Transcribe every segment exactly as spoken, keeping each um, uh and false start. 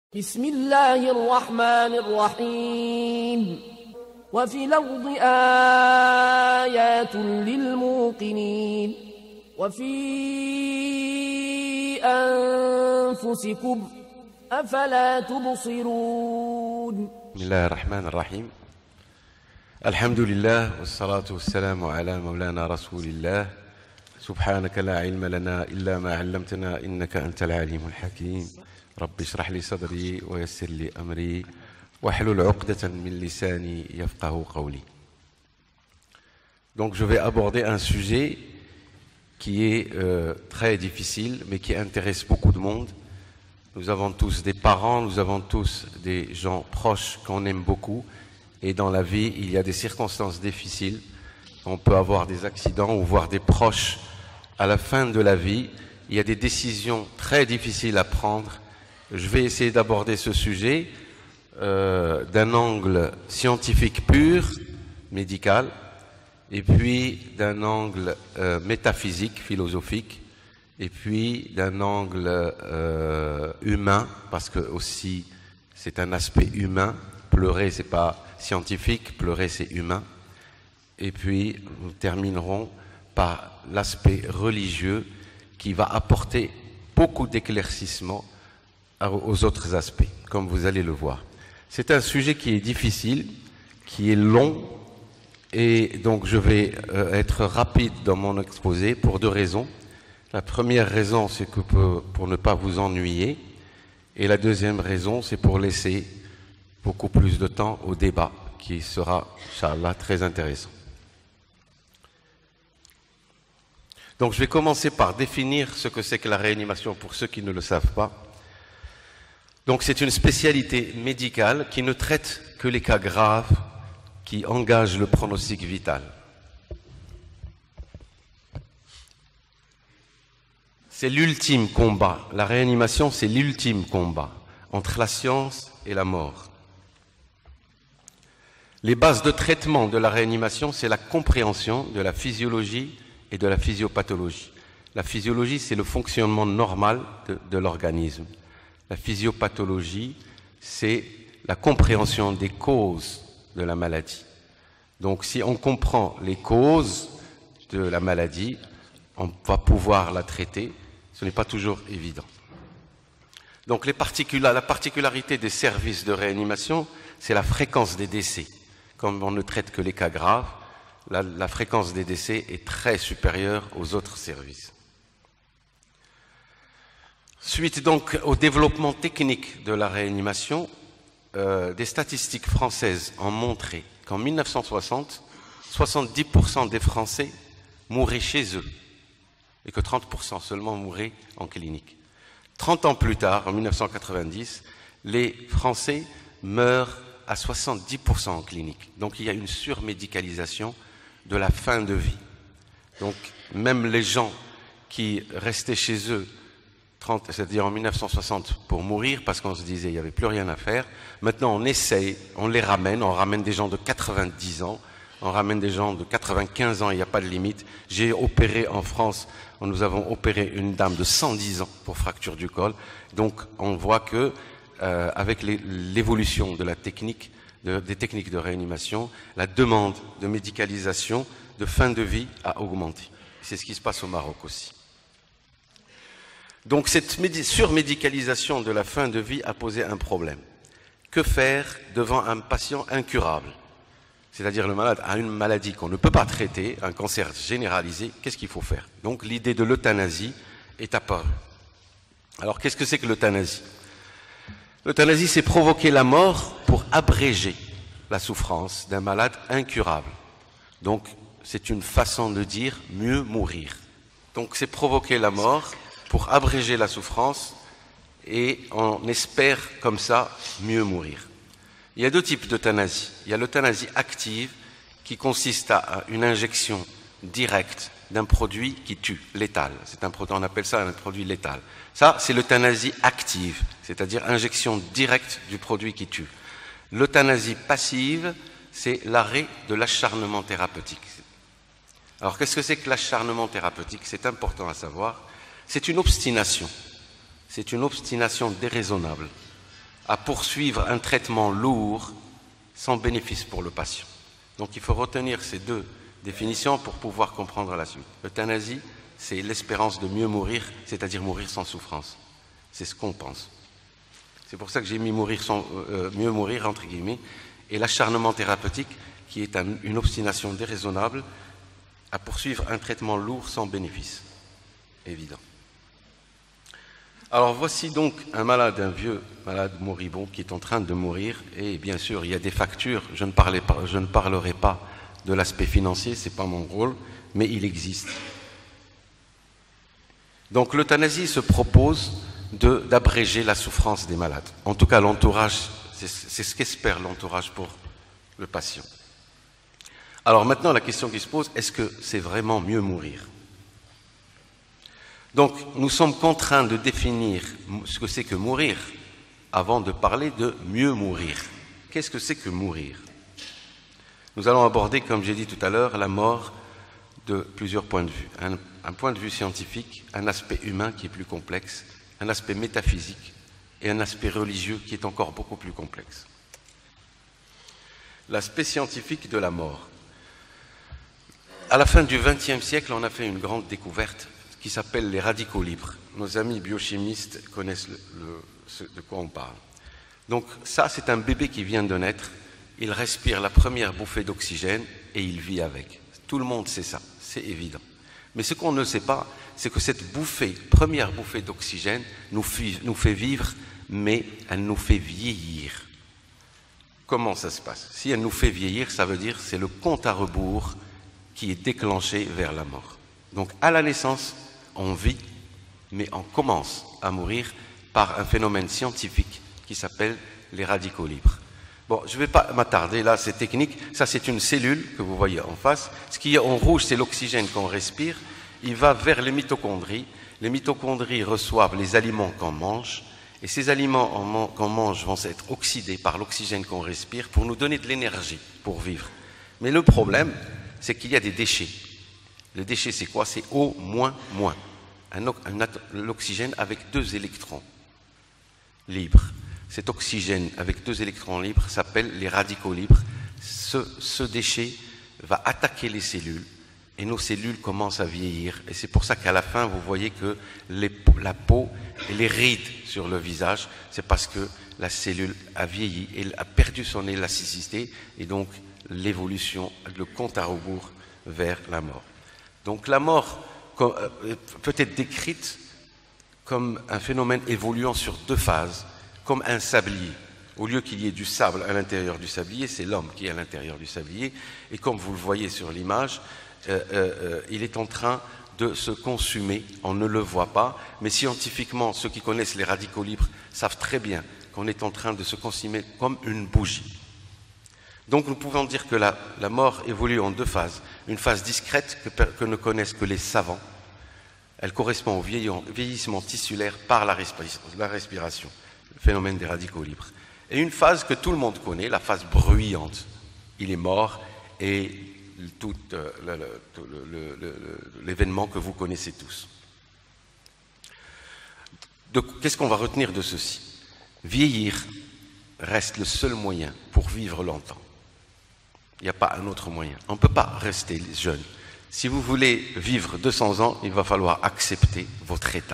بسم الله الرحمن الرحيم وفي الأرض آيات للموقنين وفي أنفسكم أفلا تبصرون بسم الله الرحمن الرحيم الحمد لله والصلاة والسلام على مولانا رسول الله سبحانك لا علم لنا إلا ما علمتنا إنك أنت العليم الحكيم رب اشرح لي صدري ويسر لي أمري واحلل عقدة من لساني يفقه قولي. Donc je vais aborder un sujet qui est euh, très difficile mais qui intéresse beaucoup de monde. Nous avons tous des parents, nous avons tous des gens proches qu'on aime beaucoup et dans la vie il y a des circonstances difficiles. On peut avoir des accidents ou voir des proches à la fin de la vie. Il y a des décisions très difficiles à prendre. Je vais essayer d'aborder ce sujet euh, d'un angle scientifique pur, médical, et puis d'un angle euh, métaphysique, philosophique, et puis d'un angle euh, humain, parce que aussi c'est un aspect humain. Pleurer, c'est pas scientifique, pleurer, c'est humain. Et puis nous terminerons par l'aspect religieux qui va apporter beaucoup d'éclaircissements aux autres aspects, comme vous allez le voir. C'est un sujet qui est difficile, qui est long, et donc je vais euh, être rapide dans mon exposé pour deux raisons. La première raison, c'est que pour, pour ne pas vous ennuyer, et la deuxième raison, c'est pour laisser beaucoup plus de temps au débat, qui sera, Inch'Allah, très intéressant. Donc je vais commencer par définir ce que c'est que la réanimation pour ceux qui ne le savent pas. Donc c'est une spécialité médicale qui ne traite que les cas graves qui engagent le pronostic vital. C'est l'ultime combat. La réanimation, c'est l'ultime combat entre la science et la mort. Les bases de traitement de la réanimation, c'est la compréhension de la physiologie et de la physiopathologie. La physiologie, c'est le fonctionnement normal de, de l'organisme. La physiopathologie, c'est la compréhension des causes de la maladie. Donc, si on comprend les causes de la maladie, on va pouvoir la traiter. Ce n'est pas toujours évident. Donc, les particula- la particularité des services de réanimation, c'est la fréquence des décès. Comme on ne traite que les cas graves, la, la fréquence des décès est très supérieure aux autres services. Suite donc au développement technique de la réanimation, euh, des statistiques françaises ont montré qu'en mille neuf cent soixante, soixante-dix pour cent des Français mouraient chez eux et que trente pour cent seulement mouraient en clinique. trente ans plus tard, en mille neuf cent quatre-vingt-dix, les Français meurent à soixante-dix pour cent en clinique. Donc il y a une surmédicalisation de la fin de vie. Donc même les gens qui restaient chez eux c'est-à-dire en mille neuf cent soixante pour mourir parce qu'on se disait il n'y avait plus rien à faire. Maintenant on essaye, on les ramène, on ramène des gens de quatre-vingt-dix ans, on ramène des gens de quatre-vingt-quinze ans, il n'y a pas de limite. J'ai opéré en France, nous avons opéré une dame de cent dix ans pour fracture du col. Donc on voit que euh, avec les, l'évolution de la technique, de, des techniques de réanimation, la demande de médicalisation de fin de vie a augmenté. C'est ce qui se passe au Maroc aussi. Donc cette surmédicalisation de la fin de vie a posé un problème. Que faire devant un patient incurable? C'est-à-dire le malade a une maladie qu'on ne peut pas traiter, un cancer généralisé, qu'est-ce qu'il faut faire? Donc l'idée de l'euthanasie est apparue. Alors qu'est-ce que c'est que l'euthanasie? L'euthanasie, c'est provoquer la mort pour abréger la souffrance d'un malade incurable. Donc c'est une façon de dire mieux mourir. Donc c'est provoquer la mort pour abréger la souffrance et on espère comme ça mieux mourir. Il y a deux types d'euthanasie. Il y a l'euthanasie active qui consiste à une injection directe d'un produit qui tue, létal. C'est un produit, on appelle ça un produit létal. Ça, c'est l'euthanasie active, c'est-à-dire injection directe du produit qui tue. L'euthanasie passive, c'est l'arrêt de l'acharnement thérapeutique. Alors qu'est-ce que c'est que l'acharnement thérapeutique? C'est important à savoir. C'est une obstination. C'est une obstination déraisonnable à poursuivre un traitement lourd sans bénéfice pour le patient. Donc il faut retenir ces deux définitions pour pouvoir comprendre la suite. L'euthanasie, c'est l'espérance de mieux mourir, c'est-à-dire mourir sans souffrance. C'est ce qu'on pense. C'est pour ça que j'ai mis mourir sans, euh, mieux mourir, entre guillemets, et l'acharnement thérapeutique, qui est un, une obstination déraisonnable à poursuivre un traitement lourd sans bénéfice. Évident. Alors voici donc un malade, un vieux malade moribond qui est en train de mourir, et bien sûr il y a des factures, je ne, parlais pas, je ne parlerai pas de l'aspect financier, ce n'est pas mon rôle, mais il existe. Donc l'euthanasie se propose de, d'abréger la souffrance des malades. En tout cas l'entourage, c'est, c'est ce qu'espère l'entourage pour le patient. Alors maintenant la question qui se pose, est-ce que c'est vraiment mieux mourir ? Donc, nous sommes contraints de définir ce que c'est que mourir avant de parler de mieux mourir. Qu'est-ce que c'est que mourir ? Nous allons aborder, comme j'ai dit tout à l'heure, la mort de plusieurs points de vue. Un, un point de vue scientifique, un aspect humain qui est plus complexe, un aspect métaphysique et un aspect religieux qui est encore beaucoup plus complexe. L'aspect scientifique de la mort. À la fin du vingtième siècle, on a fait une grande découverte qui s'appelle les radicaux libres. Nos amis biochimistes connaissent le, le, ce de quoi on parle. Donc ça, c'est un bébé qui vient de naître, il respire la première bouffée d'oxygène et il vit avec. Tout le monde sait ça, c'est évident. Mais ce qu'on ne sait pas, c'est que cette bouffée, première bouffée d'oxygène nous fait, nous fait vivre, mais elle nous fait vieillir. Comment ça se passe ? Si elle nous fait vieillir, ça veut dire que c'est le compte à rebours qui est déclenché vers la mort. Donc à la naissance, on vit, mais on commence à mourir par un phénomène scientifique qui s'appelle les radicaux libres. Bon, je ne vais pas m'attarder là, c'est technique. Ça, c'est une cellule que vous voyez en face. Ce qui est en rouge, c'est l'oxygène qu'on respire. Il va vers les mitochondries. Les mitochondries reçoivent les aliments qu'on mange. Et ces aliments qu'on mange vont être oxydés par l'oxygène qu'on respire pour nous donner de l'énergie pour vivre. Mais le problème, c'est qu'il y a des déchets. Le déchet, c'est quoi ? C'est O moins moins. Un, un, l'oxygène avec deux électrons libres. Cet oxygène avec deux électrons libres s'appelle les radicaux libres. Ce, ce déchet va attaquer les cellules et nos cellules commencent à vieillir. Et c'est pour ça qu'à la fin, vous voyez que les, la peau et les rides sur le visage, c'est parce que la cellule a vieilli et a perdu son élasticité et donc l'évolution, le compte à rebours vers la mort. Donc la mort peut être décrite comme un phénomène évoluant sur deux phases, comme un sablier. Au lieu qu'il y ait du sable à l'intérieur du sablier, c'est l'homme qui est à l'intérieur du sablier. Et comme vous le voyez sur l'image, euh, euh, il est en train de se consumer. On ne le voit pas, mais scientifiquement, ceux qui connaissent les radicaux libres savent très bien qu'on est en train de se consumer comme une bougie. Donc nous pouvons dire que la, la mort évolue en deux phases. Une phase discrète que, que ne connaissent que les savants. Elle correspond au vieillissement tissulaire par la respiration, la respiration, le phénomène des radicaux libres. Et une phase que tout le monde connaît, la phase bruyante. Il est mort et tout euh, le, le, le, le, l'événement que vous connaissez tous. De, qu'est-ce qu'on va retenir de ceci ? Vieillir reste le seul moyen pour vivre longtemps. Il n'y a pas un autre moyen. On ne peut pas rester jeune. Si vous voulez vivre deux cents ans, il va falloir accepter votre état.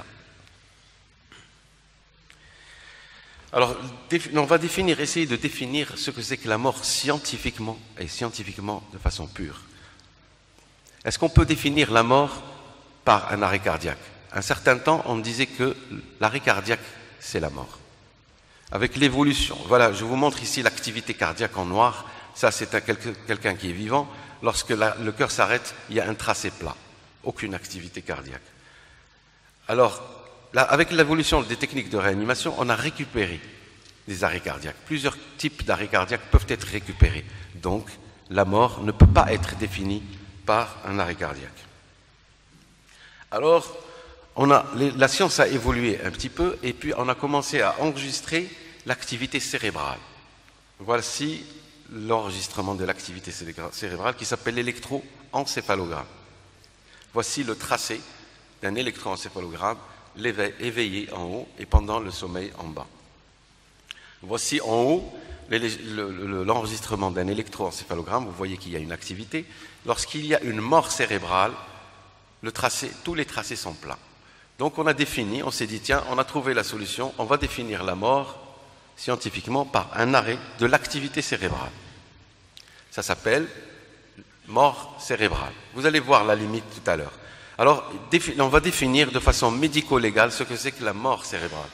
Alors, on va définir, essayer de définir ce que c'est que la mort scientifiquement, et scientifiquement de façon pure. Est-ce qu'on peut définir la mort par un arrêt cardiaque ? Un certain temps, on disait que l'arrêt cardiaque, c'est la mort. Avec l'évolution, voilà, je vous montre ici l'activité cardiaque en noir. Ça, c'est un, quelqu'un qui est vivant. Lorsque la, le cœur s'arrête, il y a un tracé plat. Aucune activité cardiaque. Alors, là, avec l'évolution des techniques de réanimation, on a récupéré des arrêts cardiaques. Plusieurs types d'arrêts cardiaques peuvent être récupérés. Donc, la mort ne peut pas être définie par un arrêt cardiaque. Alors, on a, la science a évolué un petit peu et puis on a commencé à enregistrer l'activité cérébrale. Voici l'enregistrement de l'activité cérébrale qui s'appelle l'électroencéphalogramme. Voici le tracé d'un électroencéphalogramme éveillé en haut et pendant le sommeil en bas. Voici en haut l'enregistrement d'un électroencéphalogramme. Vous voyez qu'il y a une activité. Lorsqu'il y a une mort cérébrale, le tracé, tous les tracés sont plats. Donc on a défini, on s'est dit, tiens, on a trouvé la solution, on va définir la mort scientifiquement par un arrêt de l'activité cérébrale. Ça s'appelle mort cérébrale. Vous allez voir la limite tout à l'heure. Alors, on va définir de façon médico-légale ce que c'est que la mort cérébrale.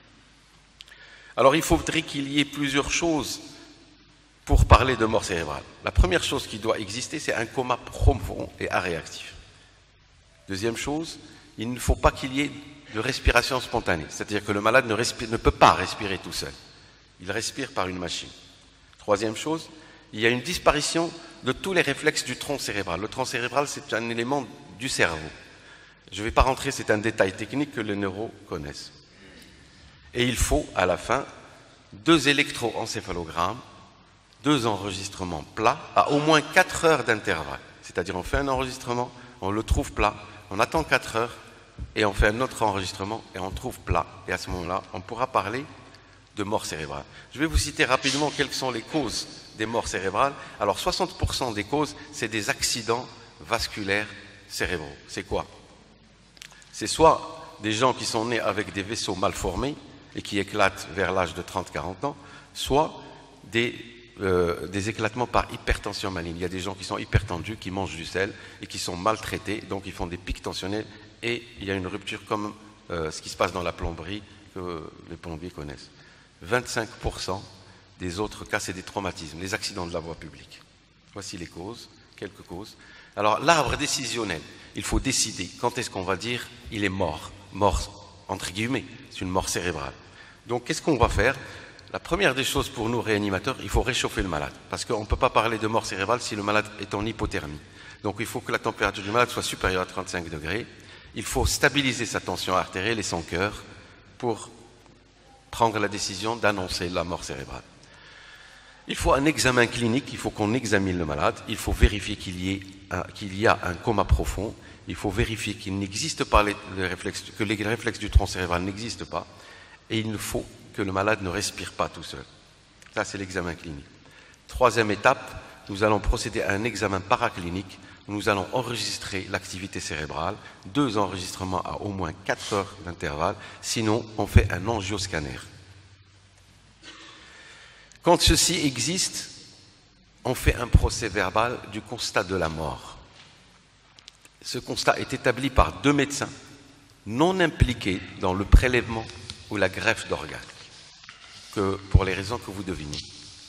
Alors, il faudrait qu'il y ait plusieurs choses pour parler de mort cérébrale. La première chose qui doit exister, c'est un coma profond et aréactif. Deuxième chose, il ne faut pas qu'il y ait de respiration spontanée, c'est-à-dire que le malade ne, respire, ne peut pas respirer tout seul. Il respire par une machine. Troisième chose, il y a une disparition de tous les réflexes du tronc cérébral. Le tronc cérébral, c'est un élément du cerveau. Je ne vais pas rentrer, c'est un détail technique que les neuros connaissent. Et il faut, à la fin, deux électroencéphalogrammes, deux enregistrements plats, à au moins quatre heures d'intervalle. C'est-à-dire, on fait un enregistrement, on le trouve plat, on attend quatre heures, et on fait un autre enregistrement, et on trouve plat. Et à ce moment-là, on pourra parler de mort cérébrale. Je vais vous citer rapidement quelles sont les causes des morts cérébrales. Alors, soixante pour cent des causes, c'est des accidents vasculaires cérébraux. C'est quoi? C'est soit des gens qui sont nés avec des vaisseaux mal formés et qui éclatent vers l'âge de trente à quarante ans, soit des, euh, des éclatements par hypertension maligne. Il y a des gens qui sont hypertendus, qui mangent du sel et qui sont maltraités, donc ils font des pics tensionnels et il y a une rupture comme euh, ce qui se passe dans la plomberie que les plombiers connaissent. vingt-cinq pour cent des autres cas, c'est des traumatismes, les accidents de la voie publique. Voici les causes, quelques causes. Alors, l'arbre décisionnel, il faut décider quand est-ce qu'on va dire il est mort. Mort, entre guillemets, c'est une mort cérébrale. Donc, qu'est-ce qu'on va faire? La première des choses pour nous, réanimateurs, il faut réchauffer le malade. Parce qu'on ne peut pas parler de mort cérébrale si le malade est en hypothermie. Donc, il faut que la température du malade soit supérieure à trente-cinq degrés. Il faut stabiliser sa tension artérielle et son cœur pour prendre la décision d'annoncer la mort cérébrale. Il faut un examen clinique, il faut qu'on examine le malade, il faut vérifier qu'il y, qu'il y a un coma profond, il faut vérifier qu'il n'existe pas les, les réflexes, que les réflexes du tronc cérébral n'existent pas, et il faut que le malade ne respire pas tout seul. Ça, c'est l'examen clinique. Troisième étape, nous allons procéder à un examen paraclinique, où nous allons enregistrer l'activité cérébrale, deux enregistrements à au moins quatre heures d'intervalle, sinon on fait un angioscanner. Quand ceci existe, on fait un procès verbal du constat de la mort. Ce constat est établi par deux médecins non impliqués dans le prélèvement ou la greffe d'organes, que pour les raisons que vous devinez.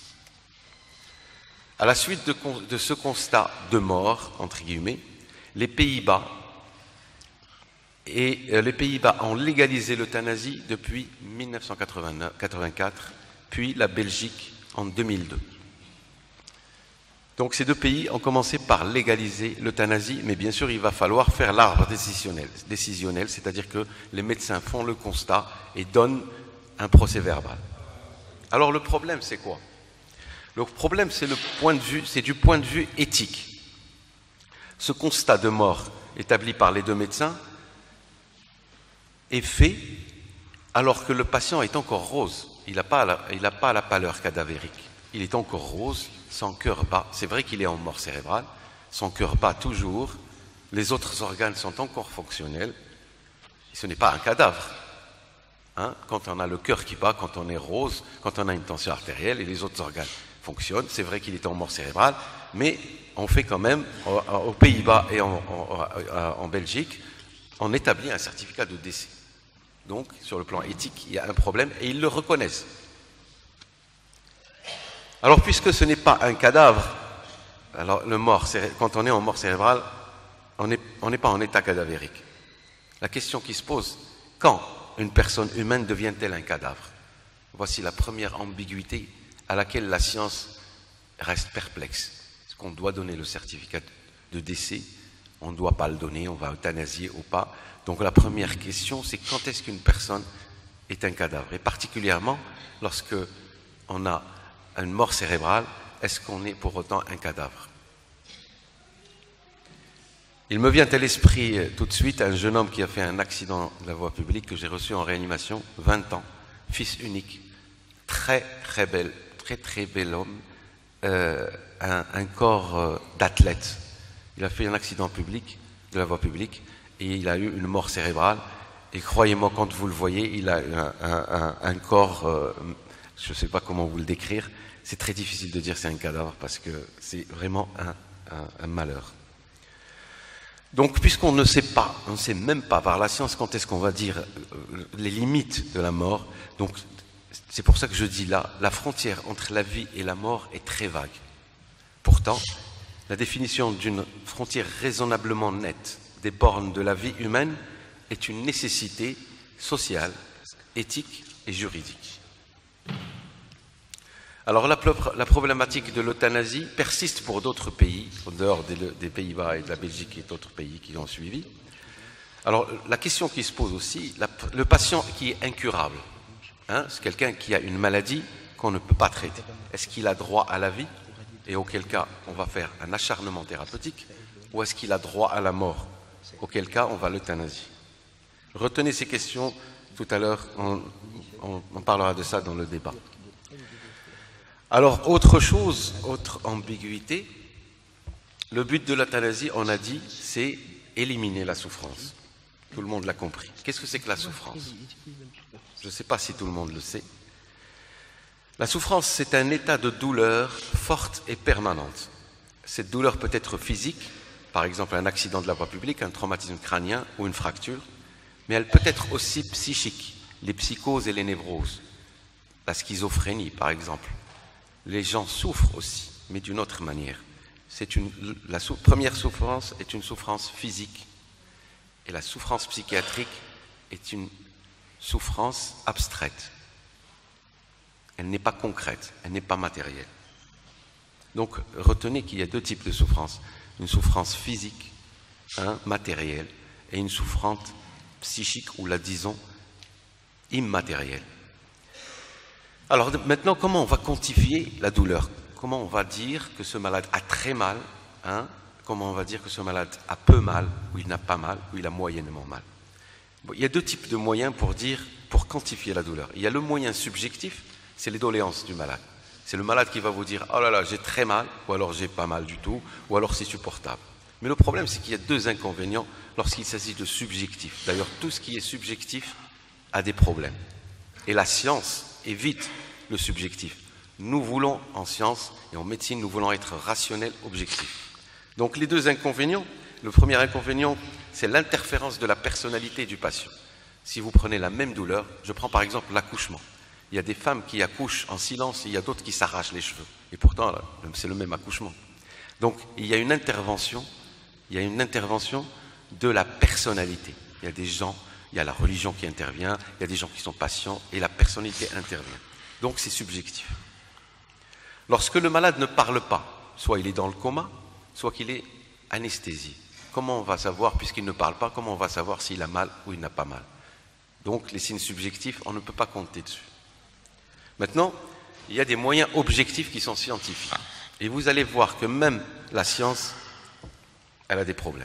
À la suite de, de ce constat de mort, entre guillemets, les Pays-Bas et euh, les Pays-Bas ont légalisé l'euthanasie depuis mille neuf cent quatre-vingt-quatre, puis la Belgique en deux mille deux. Donc ces deux pays ont commencé par légaliser l'euthanasie, mais bien sûr il va falloir faire l'arbre décisionnel, décisionnel, c'est-à-dire que les médecins font le constat et donnent un procès verbal. Alors le problème c'est quoi? Le problème c'est le point de vue, c'est du point de vue éthique. Ce constat de mort établi par les deux médecins est fait alors que le patient est encore rose. Il n'a pas, pas la pâleur cadavérique. Il est encore rose, son cœur bat. C'est vrai qu'il est en mort cérébrale, son cœur bat toujours, les autres organes sont encore fonctionnels. Ce n'est pas un cadavre. Hein? Quand on a le cœur qui bat, quand on est rose, quand on a une tension artérielle et les autres organes fonctionnent, c'est vrai qu'il est en mort cérébrale, mais on fait quand même, aux Pays-Bas et en, en, en Belgique, on établit un certificat de décès. Donc, sur le plan éthique, il y a un problème et ils le reconnaissent. Alors, puisque ce n'est pas un cadavre, alors le mort, quand on est en mort cérébrale, on n'est on n'est pas en état cadavérique. La question qui se pose, quand une personne humaine devient-elle un cadavre? Voici la première ambiguïté à laquelle la science reste perplexe. Est-ce qu'on doit donner le certificat de décès? On ne doit pas le donner, on va euthanasier ou pas. Donc la première question, c'est quand est-ce qu'une personne est un cadavre? Et particulièrement, lorsque on a une mort cérébrale, est-ce qu'on est pour autant un cadavre? Il me vient à l'esprit tout de suite un jeune homme qui a fait un accident de la voie publique que j'ai reçu en réanimation, vingt ans, fils unique, très très très bel, très très bel homme, euh, un, un corps euh, d'athlète. Il a fait un accident public, de la voie publique, et il a eu une mort cérébrale. Et croyez-moi, quand vous le voyez, il a un, un, un corps, euh, je ne sais pas comment vous le décrire, c'est très difficile de dire c'est un cadavre parce que c'est vraiment un, un, un malheur. Donc, puisqu'on ne sait pas, on ne sait même pas par la science quand est-ce qu'on va dire les limites de la mort, donc c'est pour ça que je dis là, la frontière entre la vie et la mort est très vague. Pourtant, la définition d'une frontière raisonnablement nette des bornes de la vie humaine est une nécessité sociale, éthique et juridique. Alors la, la problématique de l'euthanasie persiste pour d'autres pays, en dehors des, des Pays-Bas et de la Belgique et d'autres pays qui l'ont suivi. Alors la question qui se pose aussi, la, le patient qui est incurable, hein, c'est quelqu'un qui a une maladie qu'on ne peut pas traiter. Est-ce qu'il a droit à la vie? Et auquel cas on va faire un acharnement thérapeutique? Ou est-ce qu'il a droit à la mort? Auquel cas on va l'euthanasier. Retenez ces questions, tout à l'heure on, on, on parlera de ça dans le débat. Alors, autre chose, autre ambiguïté, le but de l'euthanasie, on a dit, c'est éliminer la souffrance. Tout le monde l'a compris. Qu'est-ce que c'est que la souffrance? Je ne sais pas si tout le monde le sait. La souffrance, c'est un état de douleur forte et permanente. Cette douleur peut être physique, par exemple un accident de la voie publique, un traumatisme crânien ou une fracture, mais elle peut être aussi psychique, les psychoses et les névroses, la schizophrénie par exemple. Les gens souffrent aussi, mais d'une autre manière. C'est une, la sou, première souffrance est une souffrance physique et la souffrance psychiatrique est une souffrance abstraite. Elle n'est pas concrète, elle n'est pas matérielle. Donc retenez qu'il y a deux types de souffrance. Une souffrance physique, hein, matérielle, et une souffrance psychique ou la disons immatérielle. Alors maintenant, comment on va quantifier la douleur? Comment on va dire que ce malade a très mal, hein? Comment on va dire que ce malade a peu mal, ou il n'a pas mal, ou il a moyennement mal? Bon, il y a deux types de moyens pour dire, pour quantifier la douleur. Il y a le moyen subjectif, c'est les doléances du malade. C'est le malade qui va vous dire « Oh là là, j'ai très mal » ou alors « j'ai pas mal du tout » ou alors « c'est supportable ». Mais le problème, c'est qu'il y a deux inconvénients lorsqu'il s'agit de subjectif. D'ailleurs, tout ce qui est subjectif a des problèmes. Et la science évite le subjectif. Nous voulons, en science et en médecine, nous voulons être rationnels, objectifs. Donc les deux inconvénients, le premier inconvénient, c'est l'interférence de la personnalité du patient. Si vous prenez la même douleur, je prends par exemple l'accouchement. Il y a des femmes qui accouchent en silence et il y a d'autres qui s'arrachent les cheveux. Et pourtant, c'est le même accouchement. Donc, il y a une intervention, il y a une intervention de la personnalité. Il y a des gens, il y a la religion qui intervient, il y a des gens qui sont patients et la personnalité intervient. Donc, c'est subjectif. Lorsque le malade ne parle pas, soit il est dans le coma, soit qu'il est anesthésié. Comment on va savoir, puisqu'il ne parle pas, comment on va savoir s'il a mal ou il n'a pas mal? Donc, les signes subjectifs, on ne peut pas compter dessus. Maintenant, il y a des moyens objectifs qui sont scientifiques. Et vous allez voir que même la science, elle a des problèmes.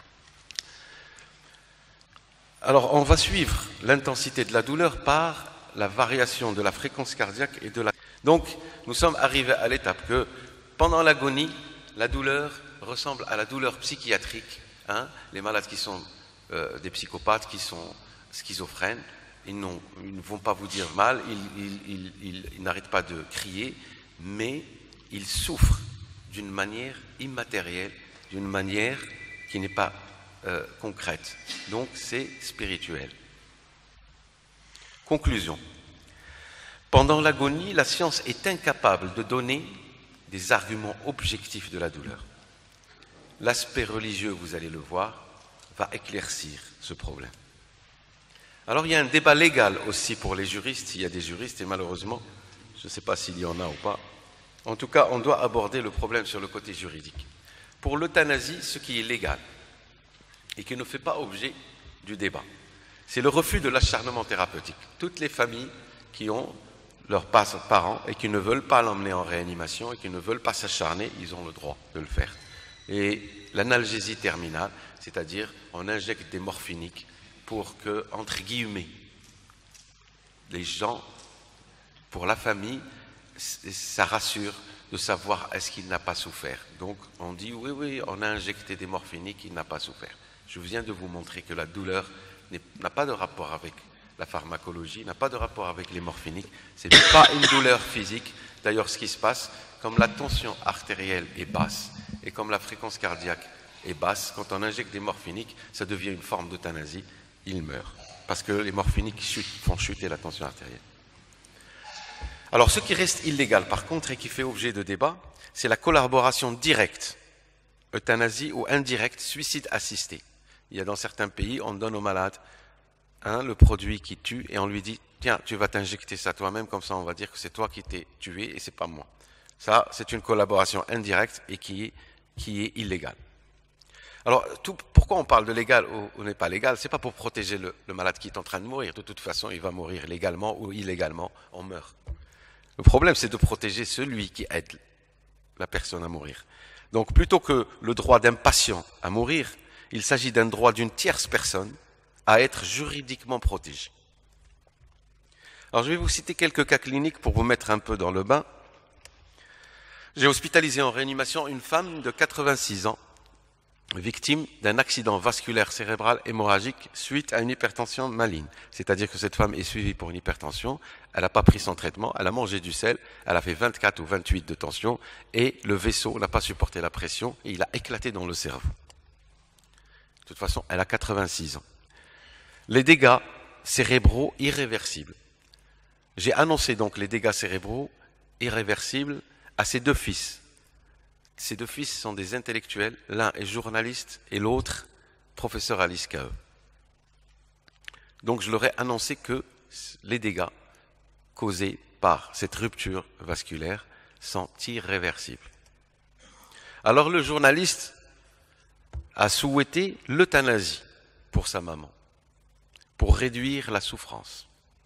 Alors, on va suivre l'intensité de la douleur par la variation de la fréquence cardiaque et de la... Donc, nous sommes arrivés à l'étape que, pendant l'agonie, la douleur ressemble à la douleur psychiatrique. Hein, les malades qui sont euh, des psychopathes, qui sont schizophrènes, Ils, ils ne vont pas vous dire mal, ils, ils, ils, ils, ils n'arrêtent pas de crier, mais ils souffrent d'une manière immatérielle, d'une manière qui n'est pas euh, concrète. Donc c'est spirituel. Conclusion. Pendant l'agonie, la science est incapable de donner des arguments objectifs de la douleur. L'aspect religieux, vous allez le voir, va éclaircir ce problème. Alors il y a un débat légal aussi pour les juristes, il y a des juristes et malheureusement, je ne sais pas s'il y en a ou pas, en tout cas on doit aborder le problème sur le côté juridique. Pour l'euthanasie, ce qui est légal et qui ne fait pas objet du débat, c'est le refus de l'acharnement thérapeutique. Toutes les familles qui ont leurs parents et qui ne veulent pas l'emmener en réanimation et qui ne veulent pas s'acharner, ils ont le droit de le faire. Et l'analgésie terminale, c'est-à-dire on injecte des morphiniques pour que, entre guillemets, les gens pour la famille, ça rassure de savoir est-ce qu'il n'a pas souffert. Donc on dit oui, oui, on a injecté des morphiniques, il n'a pas souffert. Je viens de vous montrer que la douleur n'a pas de rapport avec la pharmacologie, n'a pas de rapport avec les morphiniques. Ce n'est pas une douleur physique. D'ailleurs, ce qui se passe, comme la tension artérielle est basse et comme la fréquence cardiaque est basse, quand on injecte des morphiniques, ça devient une forme d'euthanasie, il meurt. Parce que les morphiniques chutent, font chuter la tension artérielle. Alors, ce qui reste illégal, par contre, et qui fait objet de débat, c'est la collaboration directe, euthanasie ou indirecte, suicide assisté. Il y a dans certains pays, on donne aux malades hein, le produit qui tue et on lui dit « Tiens, tu vas t'injecter ça toi-même, comme ça on va dire que c'est toi qui t'es tué et c'est pas moi. » Ça, c'est une collaboration indirecte et qui est, qui est illégale. Alors, tout, pourquoi on parle de légal ou, ou n'est pas légal? C'est pas pour protéger le, le malade qui est en train de mourir. De toute façon, il va mourir légalement ou illégalement, on meurt. Le problème, c'est de protéger celui qui aide la personne à mourir. Donc, plutôt que le droit d'un patient à mourir, il s'agit d'un droit d'une tierce personne à être juridiquement protégée. Alors, je vais vous citer quelques cas cliniques pour vous mettre un peu dans le bain. J'ai hospitalisé en réanimation une femme de quatre-vingt-six ans, victime d'un accident vasculaire cérébral hémorragique suite à une hypertension maligne. C'est-à-dire que cette femme est suivie pour une hypertension, elle n'a pas pris son traitement, elle a mangé du sel, elle a fait vingt-quatre ou vingt-huit de tension et le vaisseau n'a pas supporté la pression et il a éclaté dans le cerveau. De toute façon, elle a quatre-vingt-six ans. Les dégâts cérébraux irréversibles. J'ai annoncé donc les dégâts cérébraux irréversibles à ses deux fils. Ces deux fils sont des intellectuels, l'un est journaliste et l'autre professeur à l'I S C A E. Donc je leur ai annoncé que les dégâts causés par cette rupture vasculaire sont irréversibles. Alors le journaliste a souhaité l'euthanasie pour sa maman, pour réduire la souffrance.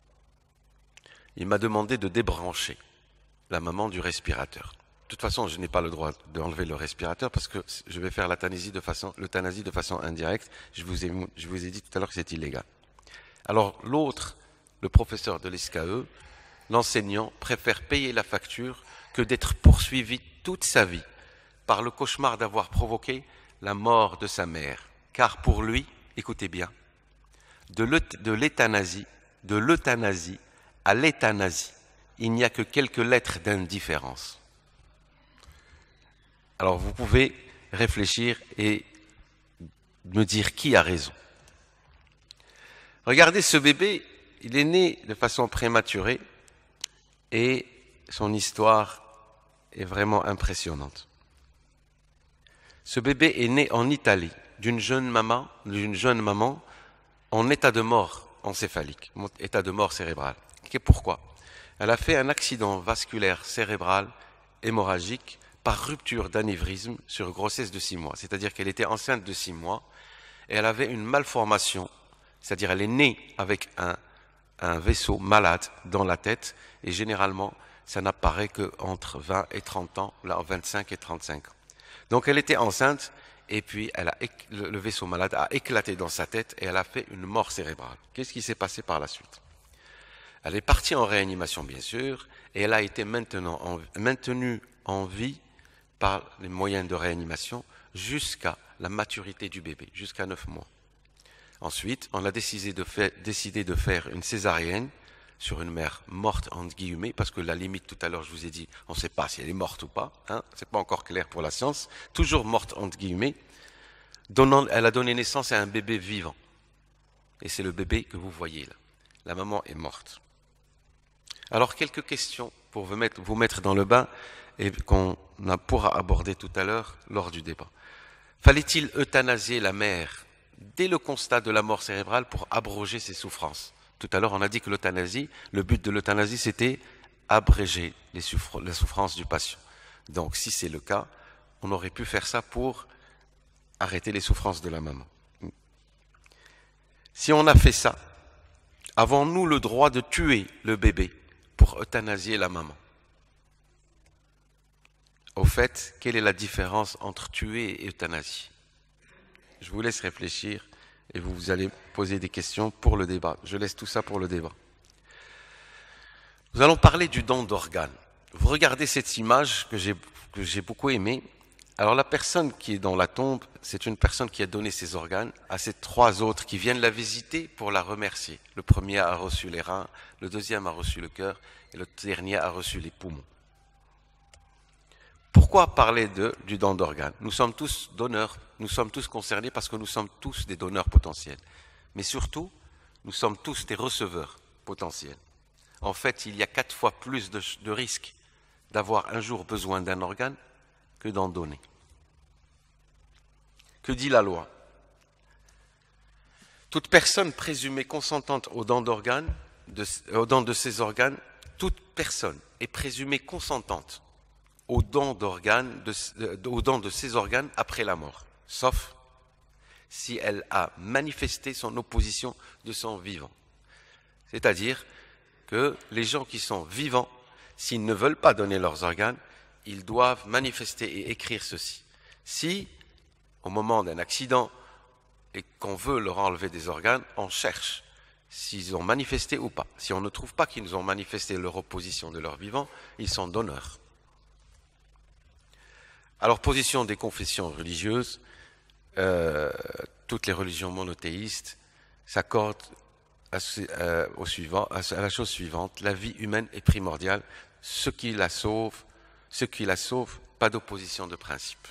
Il m'a demandé de débrancher la maman du respirateur. De toute façon, je n'ai pas le droit d'enlever le respirateur parce que je vais faire l'euthanasie de façon, l'euthanasie de façon indirecte. Je vous ai, je vous ai dit tout à l'heure que c'est illégal. Alors l'autre, le professeur de l'I S C A E, l'enseignant, préfère payer la facture que d'être poursuivi toute sa vie par le cauchemar d'avoir provoqué la mort de sa mère. Car pour lui, écoutez bien, de l'euthanasie, de l'euthanasie à l'euthanasie, il n'y a que quelques lettres d'indifférence. Alors vous pouvez réfléchir et me dire qui a raison. Regardez ce bébé, il est né de façon prématurée et son histoire est vraiment impressionnante. Ce bébé est né en Italie d'une jeune maman, d'une jeune maman en état de mort encéphalique, état de mort cérébrale. Et pourquoi? Elle a fait un accident vasculaire cérébral hémorragique par rupture d'anévrisme sur grossesse de six mois. C'est-à-dire qu'elle était enceinte de six mois et elle avait une malformation, c'est-à-dire elle est née avec un, un vaisseau malade dans la tête et généralement ça n'apparaît qu'entre vingt et trente ans, là vingt-cinq et trente-cinq ans. Donc elle était enceinte et puis elle a, le vaisseau malade a éclaté dans sa tête et elle a fait une mort cérébrale. Qu'est-ce qui s'est passé par la suite? Elle est partie en réanimation bien sûr et elle a été maintenant en, maintenue en vie par les moyens de réanimation jusqu'à la maturité du bébé, jusqu'à neuf mois. Ensuite, on a décidé de, faire, décidé de faire une césarienne sur une mère morte, entre guillemets, parce que la limite, tout à l'heure, je vous ai dit, on ne sait pas si elle est morte ou pas, hein, c'est pas encore clair pour la science, toujours morte, entre guillemets, donnant, elle a donné naissance à un bébé vivant. Et c'est le bébé que vous voyez là. La maman est morte. Alors, quelques questions pour vous mettre, vous mettre dans le bain et qu'on pourra aborder tout à l'heure lors du débat. Fallait-il euthanasier la mère dès le constat de la mort cérébrale pour abroger ses souffrances? Tout à l'heure, on a dit que l'euthanasie, le but de l'euthanasie, c'était abréger les souffr- la souffrance du patient. Donc, si c'est le cas, on aurait pu faire ça pour arrêter les souffrances de la maman. Si on a fait ça, avons-nous le droit de tuer le bébé pour euthanasier la maman? Au fait, quelle est la différence entre tuer et euthanasie? Je vous laisse réfléchir et vous allez poser des questions pour le débat. Je laisse tout ça pour le débat. Nous allons parler du don d'organes. Vous regardez cette image que j'ai que j'ai beaucoup aimée. Alors la personne qui est dans la tombe, c'est une personne qui a donné ses organes à ces trois autres qui viennent la visiter pour la remercier. Le premier a reçu les reins, le deuxième a reçu le cœur et le dernier a reçu les poumons. Pourquoi parler de, du don d'organes? Nous sommes tous donneurs, nous sommes tous concernés parce que nous sommes tous des donneurs potentiels. Mais surtout, nous sommes tous des receveurs potentiels. En fait, il y a quatre fois plus de, de risques d'avoir un jour besoin d'un organe que d'en donner. Que dit la loi? Toute personne présumée consentante au don d'organes, de, au don de ses organes, toute personne est présumée consentante au don d'organes, de, au don de ses organes après la mort, sauf si elle a manifesté son opposition de son vivant. C'est-à-dire que les gens qui sont vivants, s'ils ne veulent pas donner leurs organes, ils doivent manifester et écrire ceci. Si, au moment d'un accident, et qu'on veut leur enlever des organes, on cherche s'ils ont manifesté ou pas. Si on ne trouve pas qu'ils ont manifesté leur opposition de leur vivant, ils sont donneurs. Alors, position des confessions religieuses, euh, toutes les religions monothéistes s'accordent à, euh, au suivant, à la chose suivante: la vie humaine est primordiale, ce qui la sauve, ce qui la sauve, pas d'opposition de principe.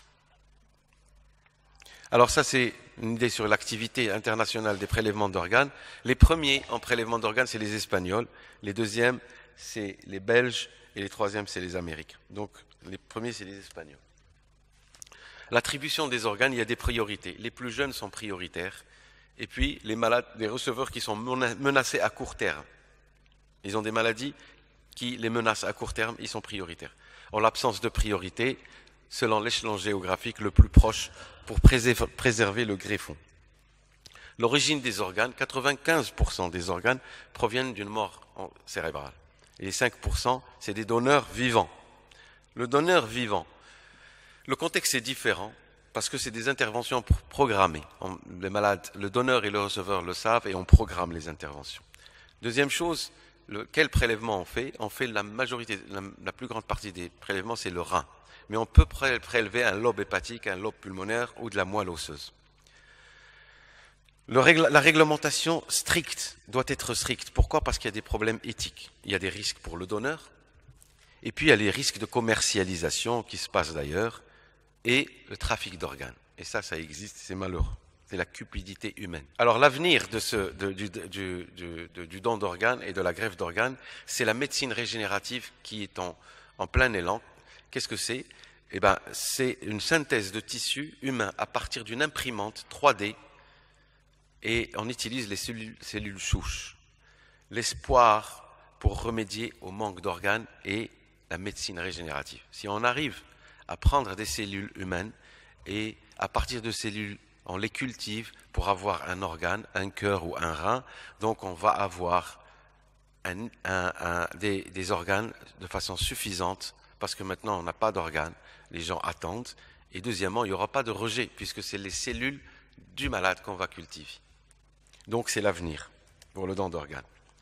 Alors ça, c'est une idée sur l'activité internationale des prélèvements d'organes. Les premiers en prélèvement d'organes, c'est les Espagnols, les deuxièmes, c'est les Belges, et les troisièmes, c'est les Américains. Donc, les premiers, c'est les Espagnols. L'attribution des organes, il y a des priorités. Les plus jeunes sont prioritaires. Et puis, les malades, les receveurs qui sont menacés à court terme. Ils ont des maladies qui les menacent à court terme, ils sont prioritaires. En l'absence de priorité, selon l'échelon géographique le plus proche, pour préserver le greffon. L'origine des organes, quatre-vingt-quinze pour cent des organes proviennent d'une mort cérébrale. Et les cinq pour cent, c'est des donneurs vivants. Le donneur vivant, le contexte est différent parce que c'est des interventions programmées. On, les malades, le donneur et le receveur le savent et on programme les interventions. Deuxième chose, le, quel prélèvement on fait? On fait la majorité, la, la plus grande partie des prélèvements, c'est le rein. Mais on peut prélever un lobe hépatique, un lobe pulmonaire ou de la moelle osseuse. Le règle, la réglementation stricte doit être stricte. Pourquoi? Parce qu'il y a des problèmes éthiques. Il y a des risques pour le donneur, et puis il y a les risques de commercialisation qui se passent d'ailleurs, et le trafic d'organes. Et ça, ça existe, c'est malheureux. C'est la cupidité humaine. Alors l'avenir de ce, de, du, du, du, du, du don d'organes et de la greffe d'organes, c'est la médecine régénérative qui est en, en plein élan. Qu'est-ce que c'est? Eh ben, c'est une synthèse de tissu humain à partir d'une imprimante trois D, et on utilise les cellules, cellules souches. L'espoir pour remédier au manque d'organes et la médecine régénérative. Si on arrive à prendre des cellules humaines et à partir de cellules, on les cultive pour avoir un organe, un cœur ou un rein, donc on va avoir un, un, un, des, des organes de façon suffisante, parce que maintenant on n'a pas d'organes, les gens attendent, et deuxièmement, il n'y aura pas de rejet, puisque c'est les cellules du malade qu'on va cultiver. Donc c'est l'avenir pour le don d'organes.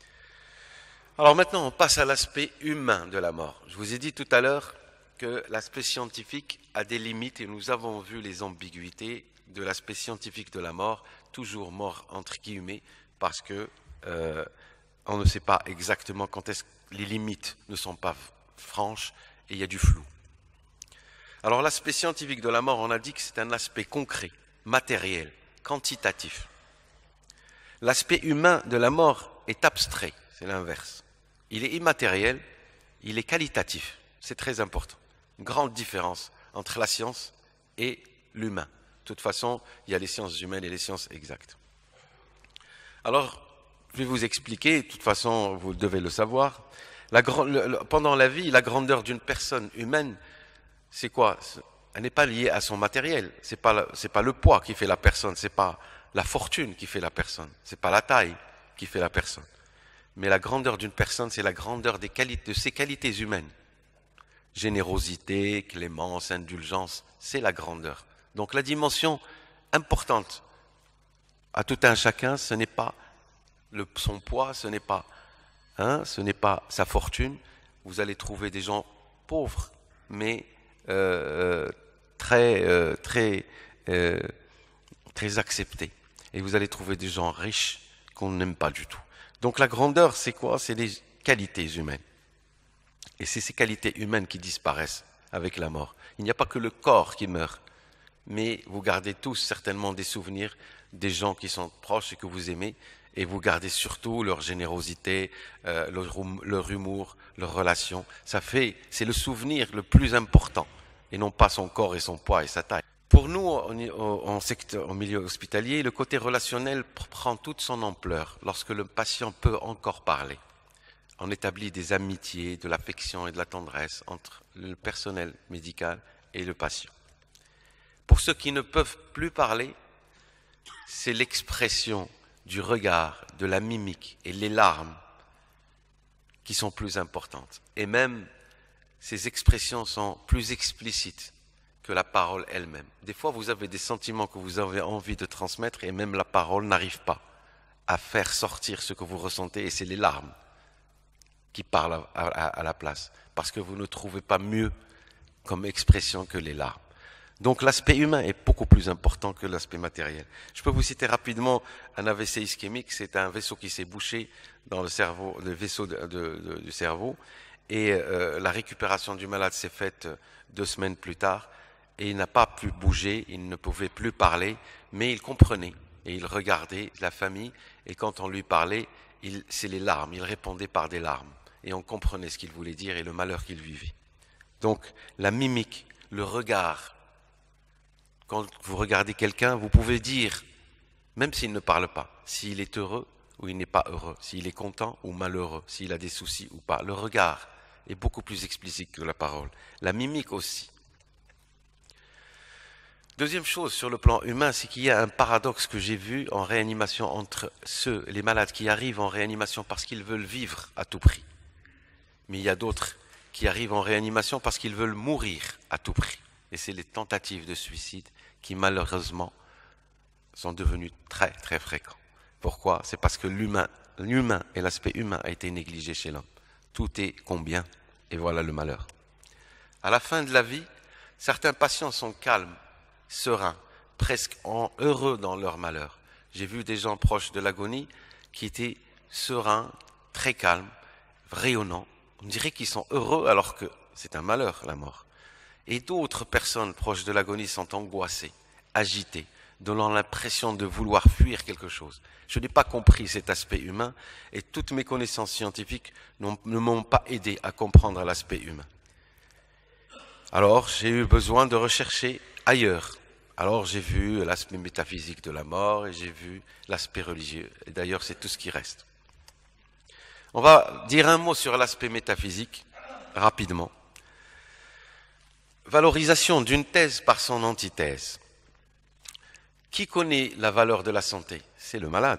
Alors maintenant, on passe à l'aspect humain de la mort. Je vous ai dit tout à l'heure que l'aspect scientifique a des limites, et nous avons vu les ambiguïtés de l'aspect scientifique de la mort, toujours mort entre guillemets, parce que euh, on ne sait pas exactement quand est-ce que les limites ne sont pas franches, et il y a du flou. Alors l'aspect scientifique de la mort, on a dit que c'est un aspect concret, matériel, quantitatif. L'aspect humain de la mort est abstrait, c'est l'inverse. Il est immatériel, il est qualitatif, c'est très important. Une grande différence entre la science et l'humain. De toute façon, il y a les sciences humaines et les sciences exactes. Alors, je vais vous expliquer, de toute façon, vous devez le savoir. La, le, pendant la vie, la grandeur d'une personne humaine, c'est quoi? Elle n'est pas liée à son matériel. C'est pas, c'est pas le poids qui fait la personne, c'est pas la fortune qui fait la personne, c'est pas la taille qui fait la personne. Mais la grandeur d'une personne, c'est la grandeur des qualités, de ses qualités humaines. Générosité, clémence, indulgence, c'est la grandeur. Donc la dimension importante à tout un chacun, ce n'est pas le, son poids, ce n'est pas Hein, ce n'est pas sa fortune. Vous allez trouver des gens pauvres, mais euh, très, euh, très, euh, très acceptés. Et vous allez trouver des gens riches qu'on n'aime pas du tout. Donc la grandeur, c'est quoi? C'est les qualités humaines. Et c'est ces qualités humaines qui disparaissent avec la mort. Il n'y a pas que le corps qui meurt, mais vous gardez tous certainement des souvenirs des gens qui sont proches et que vous aimez, et vous gardez surtout leur générosité, euh, leur, leur humour, leurs relations. Ça fait, c'est le souvenir le plus important, et non pas son corps et son poids et sa taille. Pour nous, en secteur, en milieu hospitalier, le côté relationnel prend toute son ampleur lorsque le patient peut encore parler. On établit des amitiés, de l'affection et de la tendresse entre le personnel médical et le patient. Pour ceux qui ne peuvent plus parler, c'est l'expression du regard, de la mimique et les larmes qui sont plus importantes. Et même, ces expressions sont plus explicites que la parole elle-même. Des fois, vous avez des sentiments que vous avez envie de transmettre et même la parole n'arrive pas à faire sortir ce que vous ressentez, et c'est les larmes qui parlent à, à, à la place, parce que vous ne trouvez pas mieux comme expression que les larmes. Donc l'aspect humain est beaucoup plus important que l'aspect matériel. Je peux vous citer rapidement un A V C ischémique, c'est un vaisseau qui s'est bouché dans le cerveau, le vaisseau de, de, de, du cerveau, et euh, la récupération du malade s'est faite deux semaines plus tard, et il n'a pas pu bouger, il ne pouvait plus parler, mais il comprenait, et il regardait la famille, et quand on lui parlait, il, c'est les larmes, il répondait par des larmes, et on comprenait ce qu'il voulait dire et le malheur qu'il vivait. Donc la mimique, le regard, quand vous regardez quelqu'un, vous pouvez dire, même s'il ne parle pas, s'il est heureux ou il n'est pas heureux, s'il est content ou malheureux, s'il a des soucis ou pas. Le regard est beaucoup plus explicite que la parole. La mimique aussi. Deuxième chose sur le plan humain, c'est qu'il y a un paradoxe que j'ai vu en réanimation entre ceux, les malades qui arrivent en réanimation parce qu'ils veulent vivre à tout prix. Mais il y a d'autres qui arrivent en réanimation parce qu'ils veulent mourir à tout prix. Et c'est les tentatives de suicide qui malheureusement sont devenues très très fréquentes. Pourquoi? C'est parce que l'humain, l'humain et l'aspect humain a été négligé chez l'homme. Tout est combien, et voilà le malheur. À la fin de la vie, certains patients sont calmes, sereins, presque en heureux dans leur malheur. J'ai vu des gens proches de l'agonie qui étaient sereins, très calmes, rayonnants. On dirait qu'ils sont heureux alors que c'est un malheur, la mort. Et d'autres personnes proches de l'agonie sont angoissées, agitées, donnant l'impression de vouloir fuir quelque chose. Je n'ai pas compris cet aspect humain et toutes mes connaissances scientifiques ne m'ont pas aidé à comprendre l'aspect humain. Alors, j'ai eu besoin de rechercher ailleurs. Alors, j'ai vu l'aspect métaphysique de la mort et j'ai vu l'aspect religieux. Et d'ailleurs, c'est tout ce qui reste. On va dire un mot sur l'aspect métaphysique, rapidement. Valorisation d'une thèse par son antithèse. Qui connaît la valeur de la santé? C'est le malade.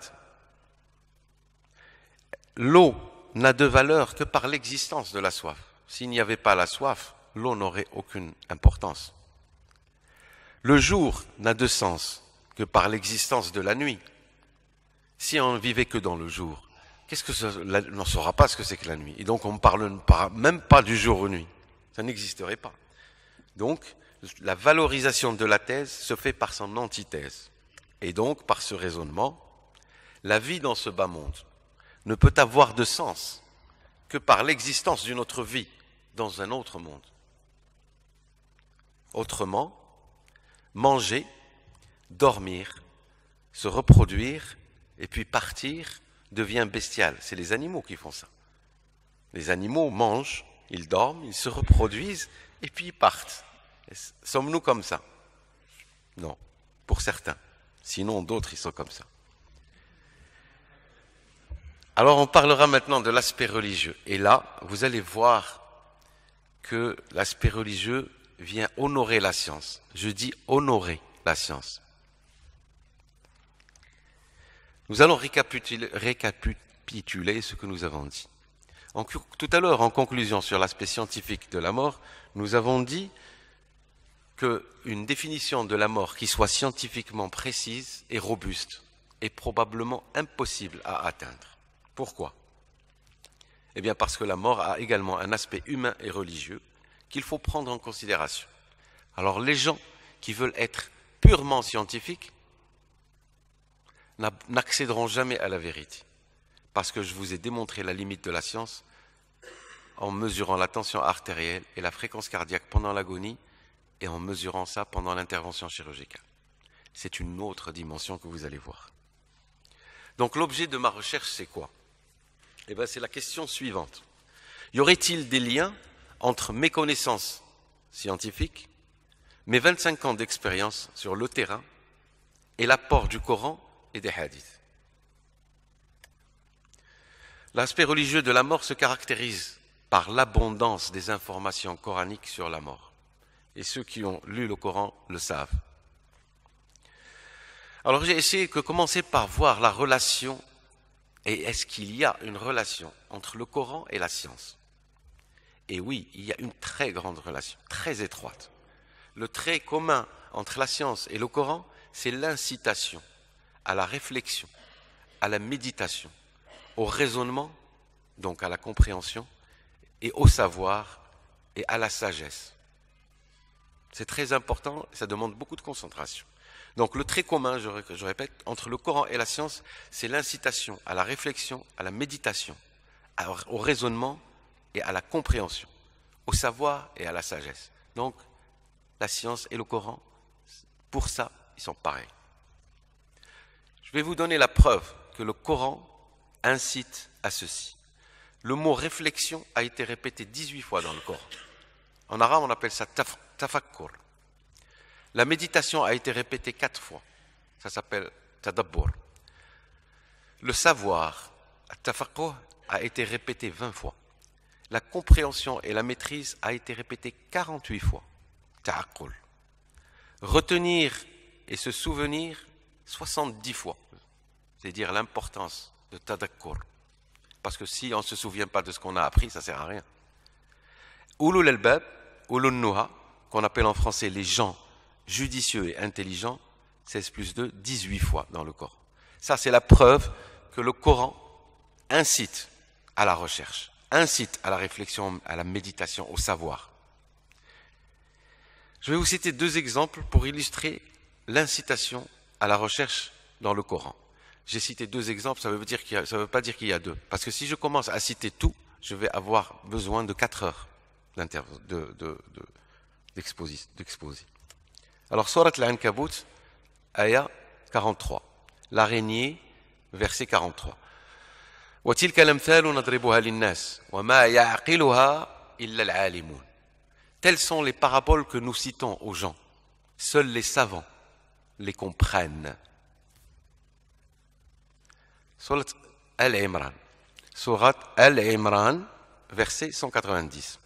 L'eau n'a de valeur que par l'existence de la soif. S'il n'y avait pas la soif, l'eau n'aurait aucune importance. Le jour n'a de sens que par l'existence de la nuit. Si on ne vivait que dans le jour, qu'est-ce que ça, on ne saura pas ce que c'est que la nuit. Et donc on ne parle même pas du jour ou nuit. Ça n'existerait pas. Donc, la valorisation de la thèse se fait par son antithèse. Et donc, par ce raisonnement, la vie dans ce bas monde ne peut avoir de sens que par l'existence d'une autre vie dans un autre monde. Autrement, manger, dormir, se reproduire et puis partir devient bestial. C'est les animaux qui font ça. Les animaux mangent, ils dorment, ils se reproduisent et puis ils partent. Sommes-nous comme ça? Non, pour certains. Sinon, d'autres, ils sont comme ça. Alors, on parlera maintenant de l'aspect religieux. Et là, vous allez voir que l'aspect religieux vient honorer la science. Je dis honorer la science. Nous allons récapituler, récapituler ce que nous avons dit. En, tout à l'heure, en conclusion sur l'aspect scientifique de la mort, nous avons dit qu'une définition de la mort qui soit scientifiquement précise et robuste est probablement impossible à atteindre. Pourquoi? Eh bien parce que la mort a également un aspect humain et religieux qu'il faut prendre en considération. Alors les gens qui veulent être purement scientifiques n'accéderont jamais à la vérité, parce que je vous ai démontré la limite de la science en mesurant la tension artérielle et la fréquence cardiaque pendant l'agonie et en mesurant ça pendant l'intervention chirurgicale. C'est une autre dimension que vous allez voir. Donc l'objet de ma recherche, c'est quoi? Eh bien, c'est la question suivante. Y aurait-il des liens entre mes connaissances scientifiques, mes vingt-cinq ans d'expérience sur le terrain et l'apport du Coran et des hadiths? L'aspect religieux de la mort se caractérise par l'abondance des informations coraniques sur la mort. Et ceux qui ont lu le Coran le savent. Alors j'ai essayé de commencer par voir la relation, et est-ce qu'il y a une relation entre le Coran et la science? Et oui, il y a une très grande relation, très étroite. Le trait commun entre la science et le Coran, c'est l'incitation à la réflexion, à la méditation, au raisonnement, donc à la compréhension, et au savoir et à la sagesse. C'est très important, ça demande beaucoup de concentration. Donc le trait commun, je, je répète, entre le Coran et la science, c'est l'incitation à la réflexion, à la méditation, à, au raisonnement et à la compréhension, au savoir et à la sagesse. Donc la science et le Coran, pour ça, ils sont pareils. Je vais vous donner la preuve que le Coran incite à ceci. Le mot réflexion a été répété dix-huit fois dans le Coran. En arabe, on appelle ça taf, tafakkur. La méditation a été répétée quatre fois. Ça s'appelle tadabbur. Le savoir, tafakkur, a été répété vingt fois. La compréhension et la maîtrise a été répétée quarante-huit fois. Ta'aqqul. Retenir et se souvenir soixante-dix fois. C'est-à-dire l'importance de tadakkur. Parce que si on ne se souvient pas de ce qu'on a appris, ça ne sert à rien. Ulul albab, ulul nuha, qu'on appelle en français les gens judicieux et intelligents, seize plus deux, dix-huit fois dans le Coran. Ça, c'est la preuve que le Coran incite à la recherche, incite à la réflexion, à la méditation, au savoir. Je vais vous citer deux exemples pour illustrer l'incitation à la recherche dans le Coran. J'ai cité deux exemples, ça veut dire qu'il y a, ça veut pas dire qu'il y a deux. Parce que si je commence à citer tout, je vais avoir besoin de quatre heures de, de, de, d'exposer. Alors, Surat Al-Ankabut, ayah quarante-trois. L'araignée, verset quarante-trois. وَتِلْكَ الْأَمْثَالُ نَضْرِبُهَا لِلنَّاسِ وَمَا يَعْقِلُهَا إِلَّا الْعَالِمُونَ. Telles sont les paraboles que nous citons aux gens. Seuls les savants les comprennent. Surat Al-Imran. Surat Al-Imran, verset cent quatre-vingt-dix.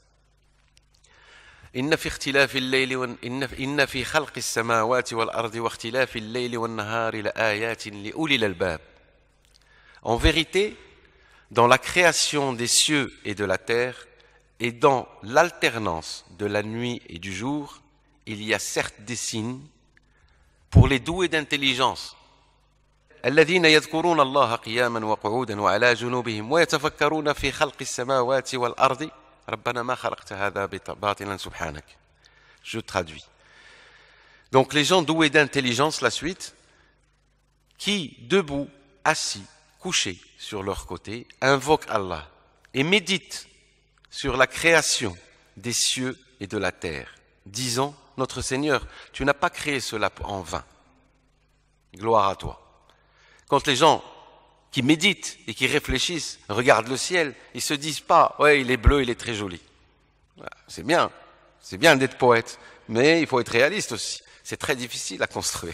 إن في اختلاف الليل و... إن... إن في خلق السماوات والأرض واختلاف الليل والنهار لآيات لأولي الألباب. En vérité, dans la création des cieux et de la terre et dans l'alternance de la nuit et du jour, il y a certes des signes pour les doués d'intelligence. الذين يذكرون الله قياما وقعودا وعلى جنوبهم ويتفكرون في خلق السماوات والأرض ربنا ما خلقت هذا باطلا سبحانك. Je traduis. Donc les gens doués d'intelligence, la suite, qui, debout, assis, couchés sur leur côté, invoquent Allah et méditent sur la création des cieux et de la terre, disant, notre Seigneur, tu n'as pas créé cela en vain. Gloire à toi. Quand les gens qui méditent et qui réfléchissent, regardent le ciel, ils ne se disent pas « ouais, il est bleu, il est très joli ». C'est bien, c'est bien d'être poète, mais il faut être réaliste aussi. C'est très difficile à construire.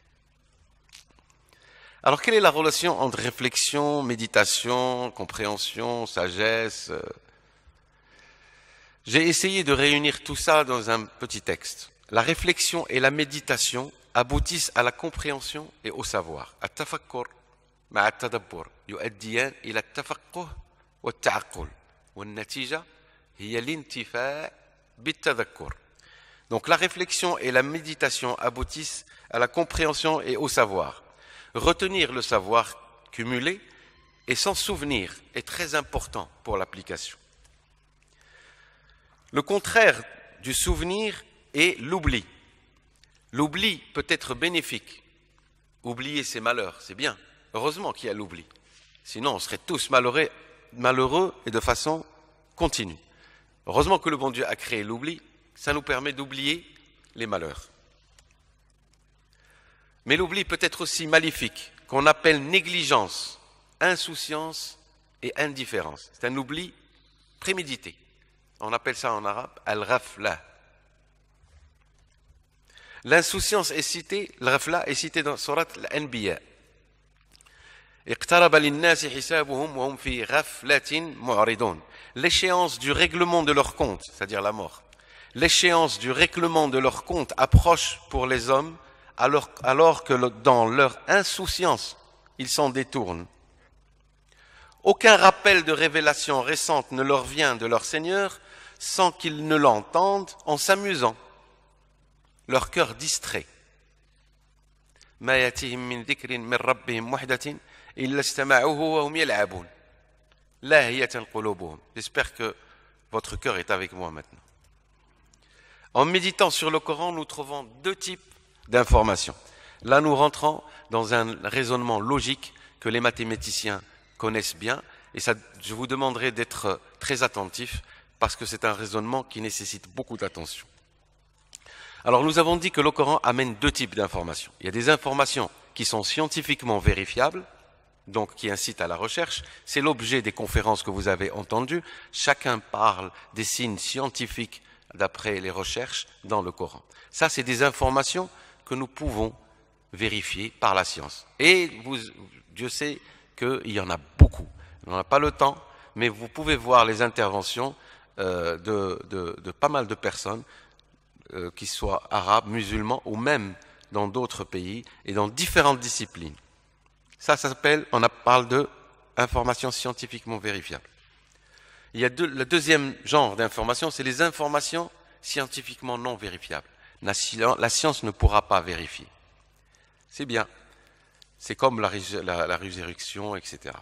Alors, quelle est la relation entre réflexion, méditation, compréhension, sagesse? J'ai essayé de réunir tout ça dans un petit texte. La réflexion et la méditation aboutissent à la compréhension et au savoir. At-tafakkur ma'a at-tadabbur yu'addiyan ila at-tafaqquh wa at-ta'aqqul. Wa an-natija hiya al-intifa' bit-tadhakkur. Donc la réflexion et la méditation aboutissent à la compréhension et au savoir. Retenir le savoir cumulé Et s'en souvenir est très important pour l'application. Le contraire du souvenir est l'oubli. L'oubli peut être bénéfique. Oublier ses malheurs, c'est bien. Heureusement qu'il y a l'oubli. Sinon, on serait tous malheureux, malheureux et de façon continue. Heureusement que le bon Dieu a créé l'oubli. Ça nous permet d'oublier les malheurs. Mais l'oubli peut être aussi maléfique, qu'on appelle négligence, insouciance et indifférence. C'est un oubli prémédité. On appelle ça en arabe al-ghafla. L'insouciance est citée, al-ghafla est citée dans Surat al-Anbiya. اقترب للناس حسابهم وهم في غفلة معرضون. L'échéance du règlement de leur compte, c'est-à-dire la mort. L'échéance du règlement de leur compte approche pour les hommes alors, alors que dans leur insouciance, ils s'en détournent. Aucun rappel de révélation récente ne leur vient de leur Seigneur sans qu'ils ne l'entendent en s'amusant. Leur cœur distrait. ما يأتيهم من ذكر من ربهم محدث إلا استمعوه وهم يلعبون لاهية قلوبهم. J'espère que votre cœur est avec moi maintenant. En méditant sur le Coran, nous trouvons deux types d'informations. Là, nous rentrons dans un raisonnement logique que les mathématiciens connaissent bien, et ça, je vous demanderai d'être très attentifs parce que c'est un raisonnement qui nécessite beaucoup d'attention. Alors, nous avons dit que le Coran amène deux types d'informations. Il y a des informations qui sont scientifiquement vérifiables, donc qui incitent à la recherche. C'est l'objet des conférences que vous avez entendues. Chacun parle des signes scientifiques d'après les recherches dans le Coran. Ça, c'est des informations que nous pouvons vérifier par la science. Et vous, Dieu sait qu'il y en a beaucoup. On n'a pas le temps, mais vous pouvez voir les interventions euh, de, de, de pas mal de personnes, euh, qui soient arabes, musulmans ou même dans d'autres pays et dans différentes disciplines. Ça, ça s'appelle, on parle de informations scientifiquement vérifiables. Il y a deux, le deuxième genre d'informations, c'est les informations scientifiquement non vérifiables. La, la science ne pourra pas vérifier. C'est bien. C'est comme la, la, la résurrection, et cetera.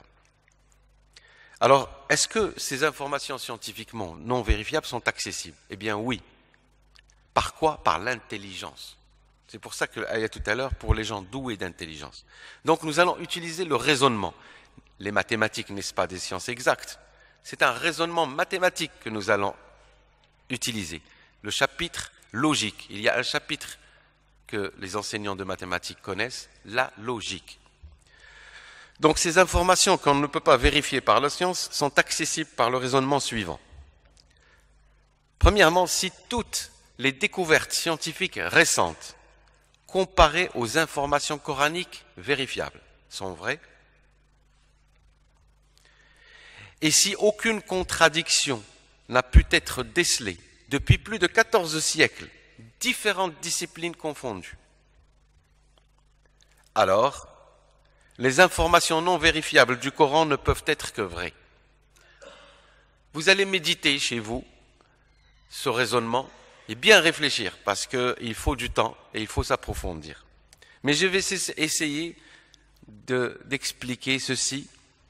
Alors, est-ce que ces informations scientifiquement non vérifiables sont accessibles? Eh bien, oui. Par quoi? Par l'intelligence. C'est pour ça que l'ayah tout à l'heure, pour les gens doués d'intelligence. Donc, nous allons utiliser le raisonnement. Les mathématiques, n'est-ce pas des sciences exactes? C'est un raisonnement mathématique que nous allons utiliser. Le chapitre logique. Il y a un chapitre que les enseignants de mathématiques connaissent, la logique. Donc ces informations qu'on ne peut pas vérifier par la science sont accessibles par le raisonnement suivant. Premièrement, si toutes les découvertes scientifiques récentes comparées aux informations coraniques vérifiables sont vraies, et si aucune contradiction n'a pu être décelée depuis plus de quatorze siècles, différentes disciplines confondues, alors les informations non vérifiables du Coran ne peuvent être que vraies. Vous allez méditer chez vous ce raisonnement et bien réfléchir parce qu'il faut du temps et il faut s'approfondir. Mais je vais essayer de, d'expliquer ceci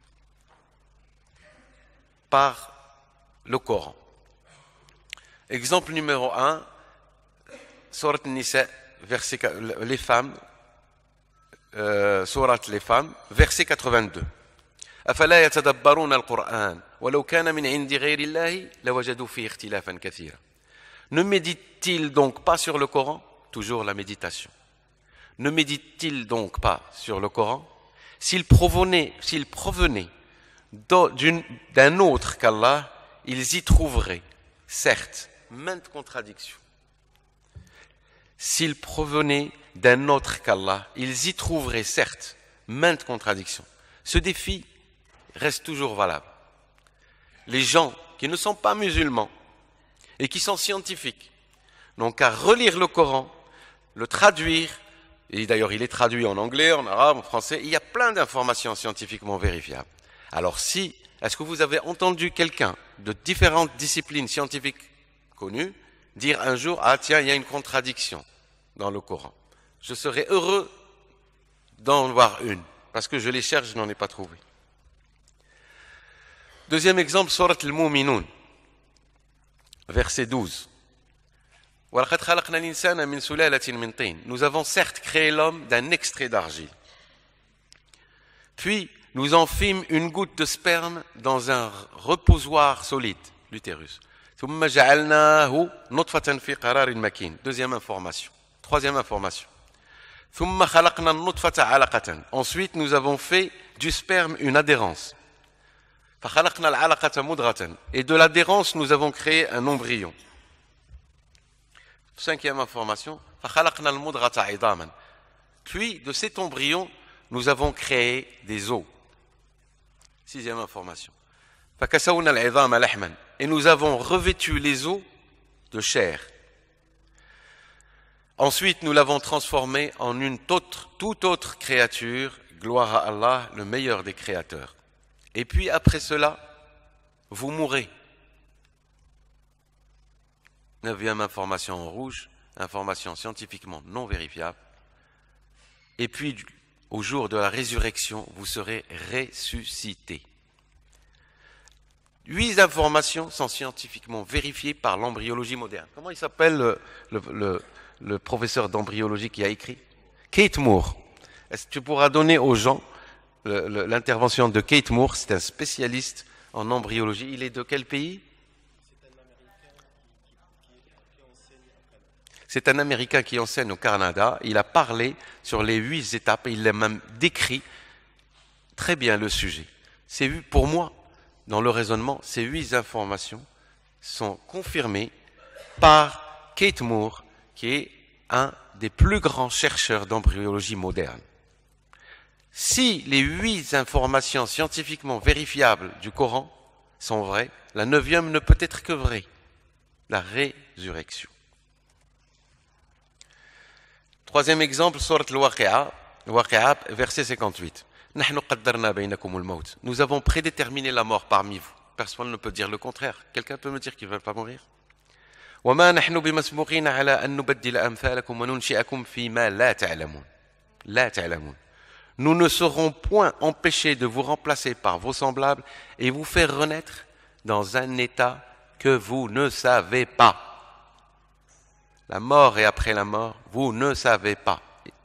par le Coran. Exemple numéro un, Surat Nisa, verset, les femmes, euh, Surat les femmes, verset quatre-vingt-deux. أفلا يتدبرون القرآن ولو كان من عند غير الله لوجدوا فيه اختلافا كثيرا. Ne médite-t-il donc pas sur le Coran? Toujours la méditation. Ne médite-t-il donc pas sur le Coran? S'il provenait, s'il provenait d'un autre qu'Allah, ils y trouveraient, certes, maintes contradictions. S'il provenait d'un autre qu'Allah, ils y trouveraient, certes, maintes contradictions. Ce défi reste toujours valable. Les gens qui ne sont pas musulmans et qui sont scientifiques n'ont qu'à relire le Coran, le traduire, et d'ailleurs il est traduit en anglais, en arabe, en français, il y a plein d'informations scientifiquement vérifiables. Alors si, est-ce que vous avez entendu quelqu'un de différentes disciplines scientifiques connues dire un jour, ah tiens, il y a une contradiction dans le Coran. Je serais heureux d'en voir une, parce que je les cherche, je n'en ai pas trouvé. Deuxième exemple, Surat al-Mu'minun, verset douze. Nous avons certes créé l'homme d'un extrait d'argile. Puis, nous en fîmes une goutte de sperme dans un reposoir solide, l'utérus. Deuxième information. Troisième information. Ensuite, nous avons fait du sperme une adhérence. Et de l'adhérence, nous avons créé un embryon. Cinquième information. Puis, de cet embryon, nous avons créé des os. Sixième information. Et nous avons revêtu les os de chair. Ensuite, nous l'avons transformé en une autre, toute autre créature, gloire à Allah, le meilleur des créateurs. Et puis après cela, vous mourrez. Neuvième information en rouge, information scientifiquement non vérifiable. Et puis, au jour de la résurrection, vous serez ressuscités. Huit informations sont scientifiquement vérifiées par l'embryologie moderne. Comment il s'appelle le, le, le, le professeur d'embryologie qui a écrit? Kate Moore. Est-ce que tu pourras donner aux gens le, le, l'intervention de Kate Moore? C'est un spécialiste en embryologie. Il est de quel pays? C'est un Américain qui enseigne au Canada. Il a parlé sur les huit étapes et il a même décrit très bien le sujet. C'est pour moi, dans le raisonnement, ces huit informations sont confirmées par Kate Moore, qui est un des plus grands chercheurs d'embryologie moderne. Si les huit informations scientifiquement vérifiables du Coran sont vraies, la neuvième ne peut être que vraie, la résurrection. Troisième exemple, Surat al-Waqi'a, Waqi'a, verset cinquante-huit. Nous avons prédéterminé la mort parmi vous. Personne ne peut dire le contraire. Quelqu'un peut me dire qu'ils ne veulent pas mourir? Nous ne serons point empêchés de vous remplacer par vos semblables et vous faire renaître dans un état que vous ne savez pas. La mort et après la mort, vous ne savez pas.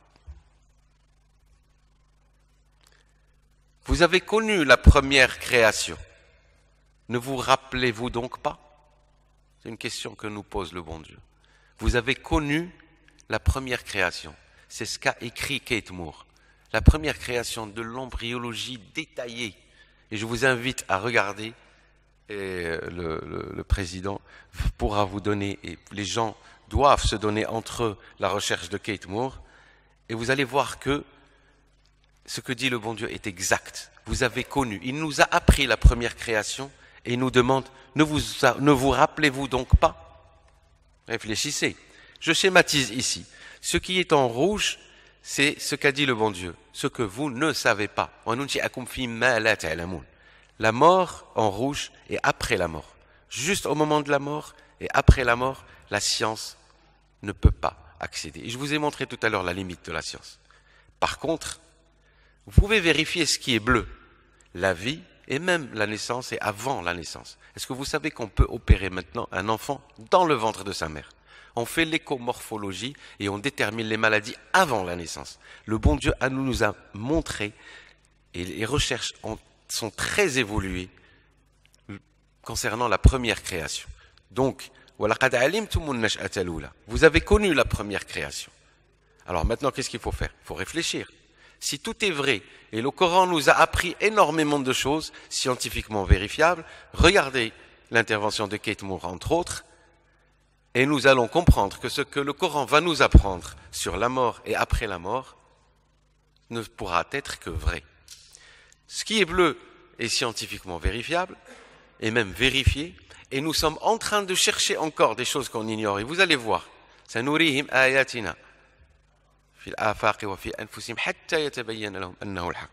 Vous avez connu la première création. Ne vous rappelez-vous donc pas? C'est une question que nous pose le bon Dieu. Vous avez connu la première création. C'est ce qu'a écrit Kate Moore. La première création de l'embryologie détaillée. Et je vous invite à regarder, et le, le, le président pourra vous donner, et les gens doivent se donner entre eux la recherche de Kate Moore, et vous allez voir que ce que dit le bon Dieu est exact. Vous avez connu. Il nous a appris la première création et il nous demande, ne vous, ne vous rappelez-vous donc pas? Réfléchissez. Je schématise ici. Ce qui est en rouge, c'est ce qu'a dit le bon Dieu. Ce que vous ne savez pas. La mort en rouge et après la mort. Juste au moment de la mort et après la mort, la science ne peut pas accéder. Et je vous ai montré tout à l'heure la limite de la science. Par contre, vous pouvez vérifier ce qui est bleu, la vie et même la naissance et avant la naissance. Est-ce que vous savez qu'on peut opérer maintenant un enfant dans le ventre de sa mère? On fait l'écomorphologie et on détermine les maladies avant la naissance. Le bon Dieu à nous, nous a montré, et les recherches ont, sont très évoluées concernant la première création. Donc, vous avez connu la première création. Alors maintenant, qu'est-ce qu'il faut faire? Il faut réfléchir. Si tout est vrai, et le Coran nous a appris énormément de choses scientifiquement vérifiables, regardez l'intervention de Kate Moore, entre autres, et nous allons comprendre que ce que le Coran va nous apprendre sur la mort et après la mort ne pourra être que vrai. Ce qui est bleu est scientifiquement vérifiable, et même vérifié, et nous sommes en train de chercher encore des choses qu'on ignore. Et vous allez voir, سنريهم آياتنا في الآفاق وفي أنفسهم حتى يتبين لهم أنه الحق.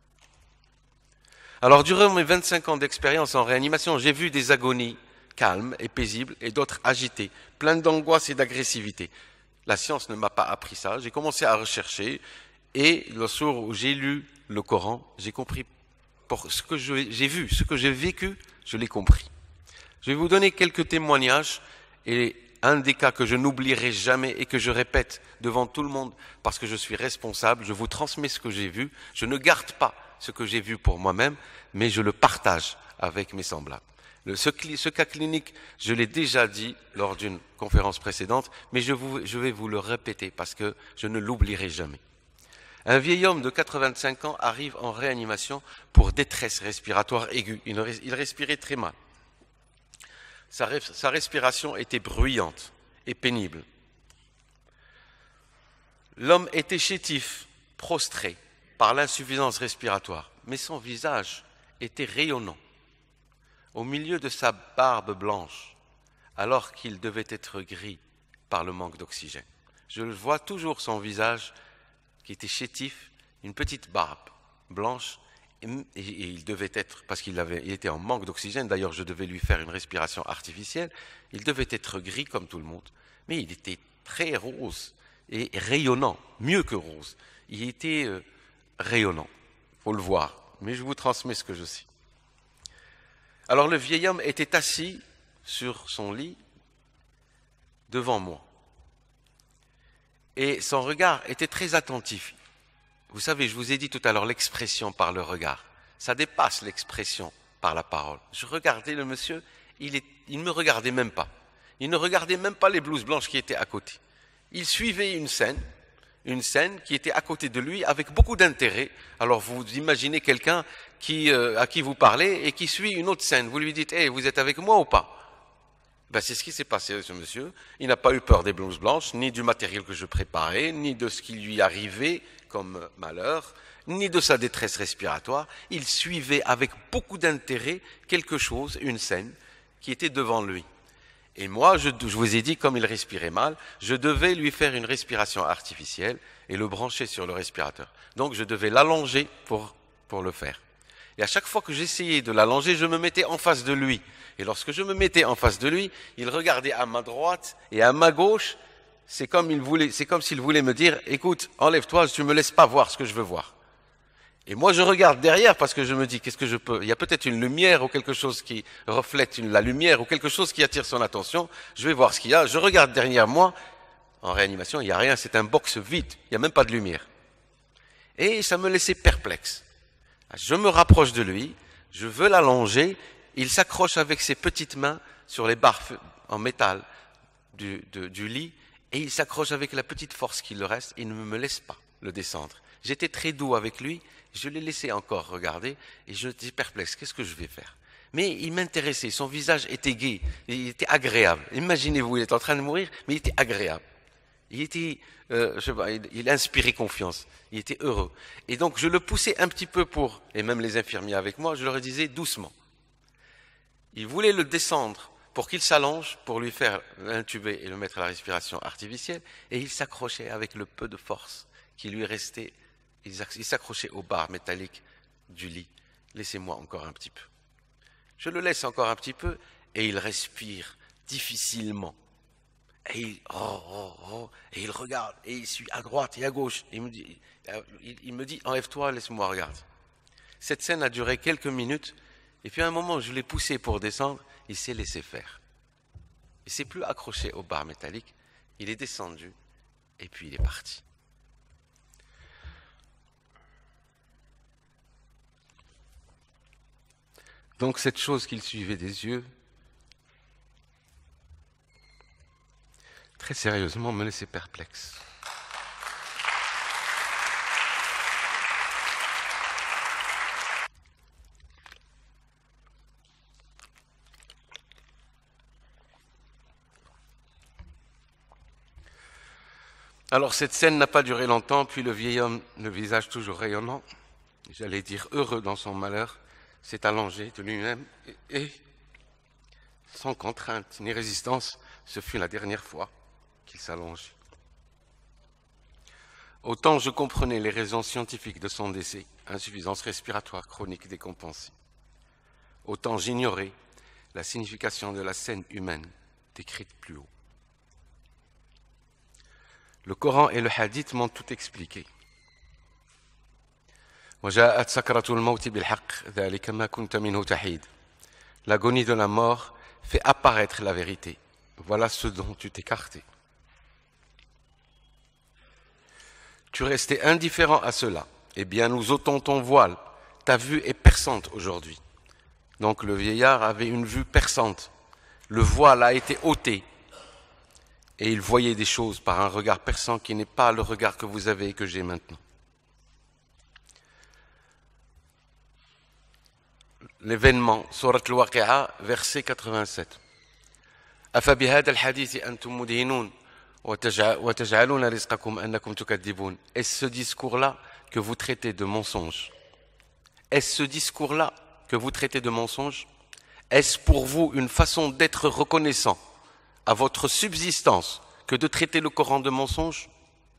Alors, durant mes vingt-cinq ans d'expérience en réanimation, j'ai vu des agonies calmes et paisibles et d'autres agitées, pleines d'angoisse et d'agressivité. La science ne m'a pas appris ça. J'ai commencé à rechercher et le jour où j'ai lu le Coran, j'ai compris pour ce que j'ai vu, ce que j'ai vécu, je l'ai compris. Je vais vous donner quelques témoignages et un des cas que je n'oublierai jamais et que je répète devant tout le monde parce que je suis responsable, je vous transmets ce que j'ai vu, je ne garde pas ce que j'ai vu pour moi-même, mais je le partage avec mes semblables. Le, ce, ce cas clinique, je l'ai déjà dit lors d'une conférence précédente, mais je, vous, je vais vous le répéter parce que je ne l'oublierai jamais. Un vieil homme de quatre-vingt-cinq ans arrive en réanimation pour détresse respiratoire aiguë. Il, il respirait très mal. Sa, sa respiration était bruyante et pénible. L'homme était chétif, prostré par l'insuffisance respiratoire, mais son visage était rayonnant. Au milieu de sa barbe blanche, alors qu'il devait être gris par le manque d'oxygène. Je vois toujours son visage qui était chétif, une petite barbe blanche, et, et, et il devait être, parce qu'il avait, il était en manque d'oxygène, d'ailleurs je devais lui faire une respiration artificielle, il devait être gris comme tout le monde, mais il était très rose et rayonnant, mieux que rose. Il était euh, rayonnant, il faut le voir, mais je vous transmets ce que je sais. Alors le vieil homme était assis sur son lit devant moi. Et son regard était très attentif. Vous savez, je vous ai dit tout à l'heure l'expression par le regard. Ça dépasse l'expression par la parole. Je regardais le monsieur, il ne me regardait même pas. Il ne regardait même pas les blouses blanches qui étaient à côté. Il suivait une scène, une scène qui était à côté de lui avec beaucoup d'intérêt. Alors vous imaginez quelqu'un qui, euh, à qui vous parlez et qui suit une autre scène. Vous lui dites, hey, vous êtes avec moi ou pas? Ben, c'est ce qui s'est passé, ce monsieur. Il n'a pas eu peur des blouses blanches, ni du matériel que je préparais, ni de ce qui lui arrivait comme malheur, ni de sa détresse respiratoire. Il suivait avec beaucoup d'intérêt quelque chose, une scène, qui était devant lui. Et moi, je, je vous ai dit, comme il respirait mal, je devais lui faire une respiration artificielle et le brancher sur le respirateur. Donc, je devais l'allonger pour, pour le faire. Et à chaque fois que j'essayais de l'allonger, je me mettais en face de lui. Et lorsque je me mettais en face de lui, il regardait à ma droite et à ma gauche. C'est comme, il voulait, c'est comme s'il voulait me dire, écoute, enlève-toi, tu me laisses pas voir ce que je veux voir. Et moi, je regarde derrière parce que je me dis, qu'est-ce que je peux? Il y a peut-être une lumière ou quelque chose qui reflète une, la lumière ou quelque chose qui attire son attention. Je vais voir ce qu'il y a. Je regarde derrière moi. En réanimation, il n'y a rien. C'est un box vide. Il n'y a même pas de lumière. Et ça me laissait perplexe. Je me rapproche de lui. Je veux l'allonger. Il s'accroche avec ses petites mains sur les barres en métal du, de, du lit. Et il s'accroche avec la petite force qu'il le reste. Il ne me laisse pas le descendre. J'étais très doux avec lui. Je l'ai laissé encore regarder et je étais perplexe. Qu'est-ce que je vais faire? Mais il m'intéressait. Son visage était gai. Il était agréable. Imaginez-vous, il est en train de mourir, mais il était agréable. Il était, euh, je sais pas, il, il inspirait confiance. Il était heureux. Et donc, je le poussais un petit peu pour, et même les infirmiers avec moi, je leur disais doucement. Il voulait le descendre pour qu'il s'allonge, pour lui faire l'intuber et le mettre à la respiration artificielle, et il s'accrochait avec le peu de force qui lui restait. Il s'accrochait aux barres métalliques du lit. Laissez-moi encore un petit peu. Je le laisse encore un petit peu et il respire difficilement. Et il, oh, oh, oh, et il regarde et il suit à droite et à gauche. Il me dit, il, il me dit enlève-toi, laisse-moi regarder. Cette scène a duré quelques minutes et puis à un moment, je l'ai poussé pour descendre. Il s'est laissé faire. Il ne s'est plus accroché aux barres métalliques. Il est descendu et puis il est parti. Donc cette chose qu'il suivait des yeux, très sérieusement, me laissait perplexe. Alors cette scène n'a pas duré longtemps, puis le vieil homme, le visage toujours rayonnant, j'allais dire heureux dans son malheur, s'est allongé de lui-même et, et, sans contrainte ni résistance, ce fut la dernière fois qu'il s'allonge. Autant je comprenais les raisons scientifiques de son décès, insuffisance respiratoire chronique décompensée, autant j'ignorais la signification de la scène humaine décrite plus haut. Le Coran et le Hadith m'ont tout expliqué. وجاءت سكرة الموت بالحق ذلك ما كنت منه تحيد. L'agonie de la mort fait apparaître la vérité. Voilà ce dont tu t'écartais. Tu restais indifférent à cela. Eh bien, nous ôtons ton voile. Ta vue est perçante aujourd'hui. Donc le vieillard avait une vue perçante. Le voile a été ôté. Et il voyait des choses par un regard perçant qui n'est pas le regard que vous avez et que j'ai maintenant. L'événement, Surat al-Waqi'a, verset quatre-vingt-sept. أفبهذا الحديث أنتم مدهنون وتجعلون رزقكم أنكم تكذبون. Est-ce ce discours-là que vous traitez de mensonge? Est-ce ce discours-là que vous traitez de mensonge? Est-ce pour vous une façon d'être reconnaissant à votre subsistance que de traiter le Coran de mensonge?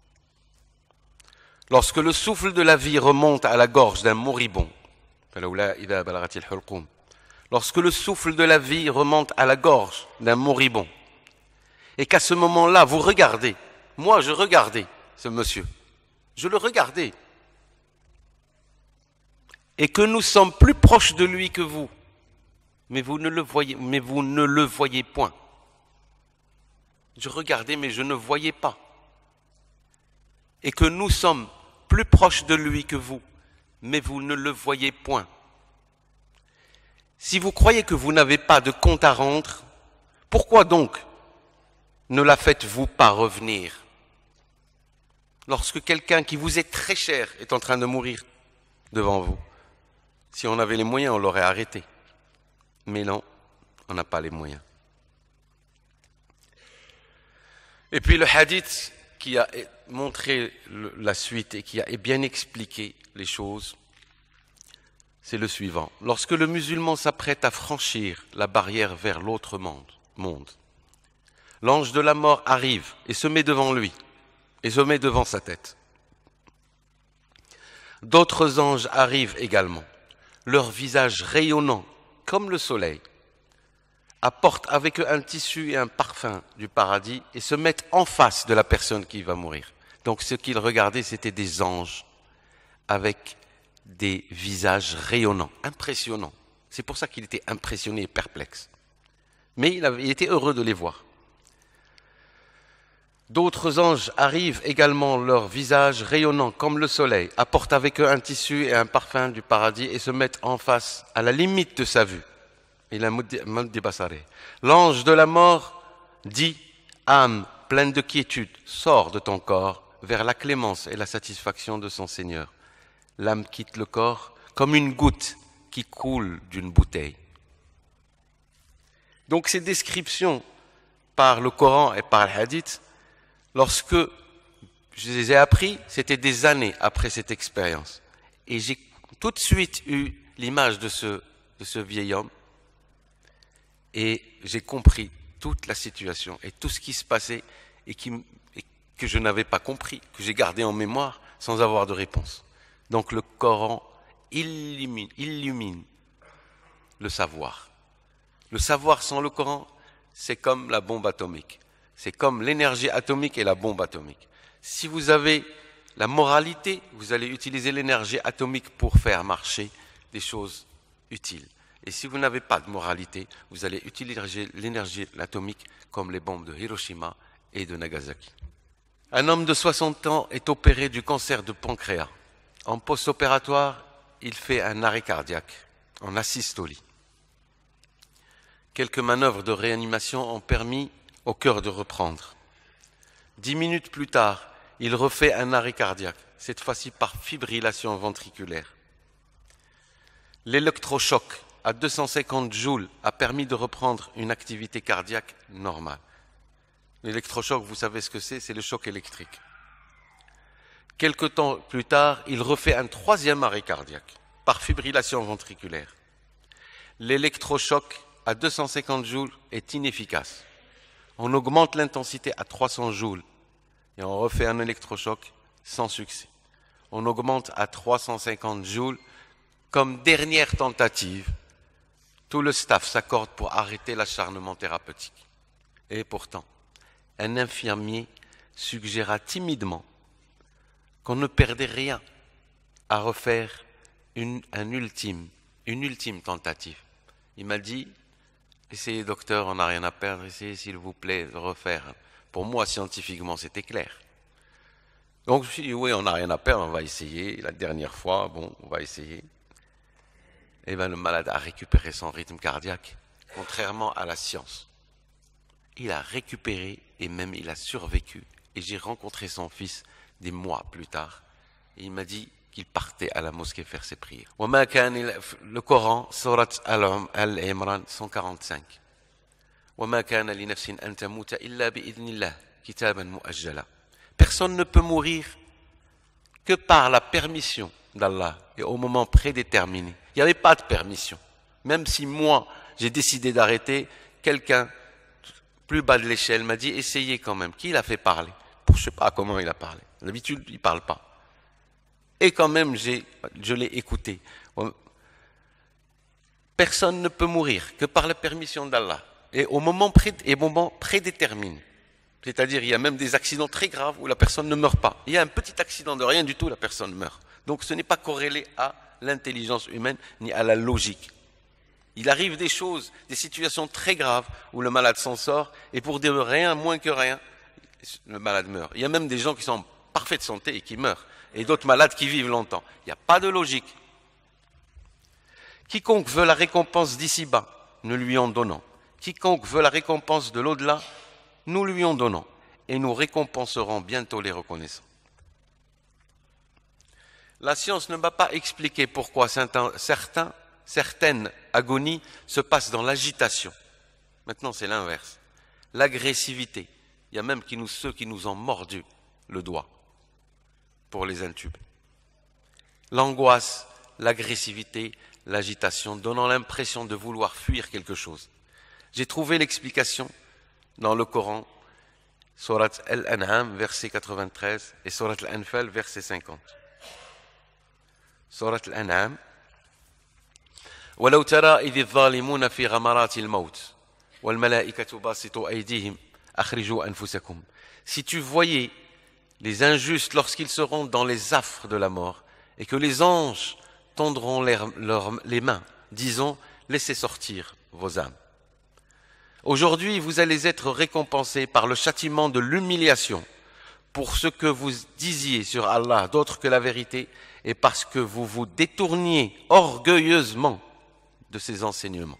Lorsque le souffle de la vie remonte à la gorge d'un moribond, lorsque le souffle de la vie remonte à la gorge d'un moribond, et qu'à ce moment-là, vous regardez, moi je regardais ce monsieur, je le regardais, et que nous sommes plus proches de lui que vous, mais vous ne le voyez, mais vous ne le voyez point. Je regardais, mais je ne voyais pas. Et que nous sommes plus proches de lui que vous, mais vous ne le voyez point. Si vous croyez que vous n'avez pas de compte à rendre, pourquoi donc ne la faites-vous pas revenir? Lorsque quelqu'un qui vous est très cher est en train de mourir devant vous, si on avait les moyens, on l'aurait arrêté. Mais non, on n'a pas les moyens. Et puis le hadith qui a montré la suite et qui a bien expliqué les choses, c'est le suivant. Lorsque le musulman s'apprête à franchir la barrière vers l'autre monde, monde, l'ange de la mort arrive et se met devant lui, et se met devant sa tête. D'autres anges arrivent également, leur visage rayonnant comme le soleil, apportent avec eux un tissu et un parfum du paradis et se mettent en face de la personne qui va mourir. Donc ce qu'ils regardaient, c'était des anges avec des visages rayonnants, impressionnants. C'est pour ça qu'il était impressionné et perplexe. Mais il, avait, il était heureux de les voir. D'autres anges arrivent également, leur visage rayonnant comme le soleil, apportent avec eux un tissu et un parfum du paradis et se mettent en face, à la limite de sa vue. L'ange de la mort dit, âme pleine de quiétude, sors de ton corps vers la clémence et la satisfaction de son Seigneur. L'âme quitte le corps comme une goutte qui coule d'une bouteille. Donc ces descriptions par le Coran et par le Hadith, lorsque je les ai appris, c'était des années après cette expérience. Et j'ai tout de suite eu l'image de ce, de ce vieil homme. Et j'ai compris toute la situation et tout ce qui se passait et, qui, et que je n'avais pas compris, que j'ai gardé en mémoire sans avoir de réponse. Donc le Coran illumine, illumine le savoir. Le savoir sans le Coran, c'est comme la bombe atomique. C'est comme l'énergie atomique et la bombe atomique. Si vous avez la moralité, vous allez utiliser l'énergie atomique pour faire marcher des choses utiles. Et si vous n'avez pas de moralité, vous allez utiliser l'énergie atomique comme les bombes de Hiroshima et de Nagasaki. Un homme de soixante ans est opéré du cancer de pancréas. En post-opératoire, il fait un arrêt cardiaque, en asystolie. Quelques manœuvres de réanimation ont permis au cœur de reprendre. Dix minutes plus tard, il refait un arrêt cardiaque, cette fois-ci par fibrillation ventriculaire. L'électrochoc à deux cent cinquante joules a permis de reprendre une activité cardiaque normale. L'électrochoc, vous savez ce que c'est, c'est le choc électrique. Quelque temps plus tard, il refait un troisième arrêt cardiaque par fibrillation ventriculaire. L'électrochoc à deux cent cinquante joules est inefficace. On augmente l'intensité à trois cents joules et on refait un électrochoc sans succès. On augmente à trois cent cinquante joules comme dernière tentative. Tout le staff s'accorde pour arrêter l'acharnement thérapeutique. Et pourtant, un infirmier suggéra timidement qu'on ne perdait rien à refaire une, un ultime, une ultime tentative. Il m'a dit, essayez docteur, on n'a rien à perdre, essayez s'il vous plaît de refaire. Pour moi, scientifiquement, c'était clair. Donc je me suis dit, oui, on n'a rien à perdre, on va essayer. La dernière fois, bon, on va essayer. Et bien le malade a récupéré son rythme cardiaque, contrairement à la science. Il a récupéré et même il a survécu. Et j'ai rencontré son fils des mois plus tard. Et il m'a dit qu'il partait à la mosquée faire ses prières. Le Coran, Surat Al-Imran cent quarante-cinq. Personne ne peut mourir que par la permission d'Allah et au moment prédéterminé. Il n'y avait pas de permission. Même si moi, j'ai décidé d'arrêter, quelqu'un plus bas de l'échelle m'a dit essayez quand même. Qui l'a fait parler? Je ne sais pas comment il a parlé. D'habitude, il ne parle pas. Et quand même, j'ai, je l'ai écouté. Personne ne peut mourir que par la permission d'Allah et au moment, pré, et au moment prédéterminé. C'est-à-dire, il y a même des accidents très graves où la personne ne meurt pas. Il y a un petit accident de rien du tout, la personne meurt. Donc ce n'est pas corrélé à l'intelligence humaine ni à la logique. Il arrive des choses, des situations très graves où le malade s'en sort et pour dire rien, moins que rien, le malade meurt. Il y a même des gens qui sont en parfaite santé et qui meurent. Et d'autres malades qui vivent longtemps. Il n'y a pas de logique. Quiconque veut la récompense d'ici-bas, nous lui en donnons. Quiconque veut la récompense de l'au-delà, nous lui en donnons. Et nous récompenserons bientôt les reconnaissants. La science ne m'a pas expliqué pourquoi certains, certains, certaines agonies se passent dans l'agitation. Maintenant, c'est l'inverse. L'agressivité. Il y a même qui nous, ceux qui nous ont mordu le doigt pour les intuber. L'angoisse, l'agressivité, l'agitation, donnant l'impression de vouloir fuir quelque chose. J'ai trouvé l'explication dans le Coran, Surat Al-An'am, verset quatre-vingt-treize, et Surat Al-Anfal, verset cinquante. Surat Al-An'am, وَلَوْ تَرَى إِذِ الظَّالِمُونَ فِي غَمَرَاتِ الْمَوْتِ وَالْمَلَائِكَةُ بَاسِطُو أَيْدِيهِمْ أَخْرِجُوا أَنفُسَكُمْ. Si tu voyais les injustes lorsqu'ils seront dans les affres de la mort et que les anges tendront leur, leur, les mains, disons, laissez sortir vos âmes. Aujourd'hui, vous allez être récompensés par le châtiment de l'humiliation pour ce que vous disiez sur Allah d'autre que la vérité et parce que vous vous détourniez orgueilleusement de ses enseignements.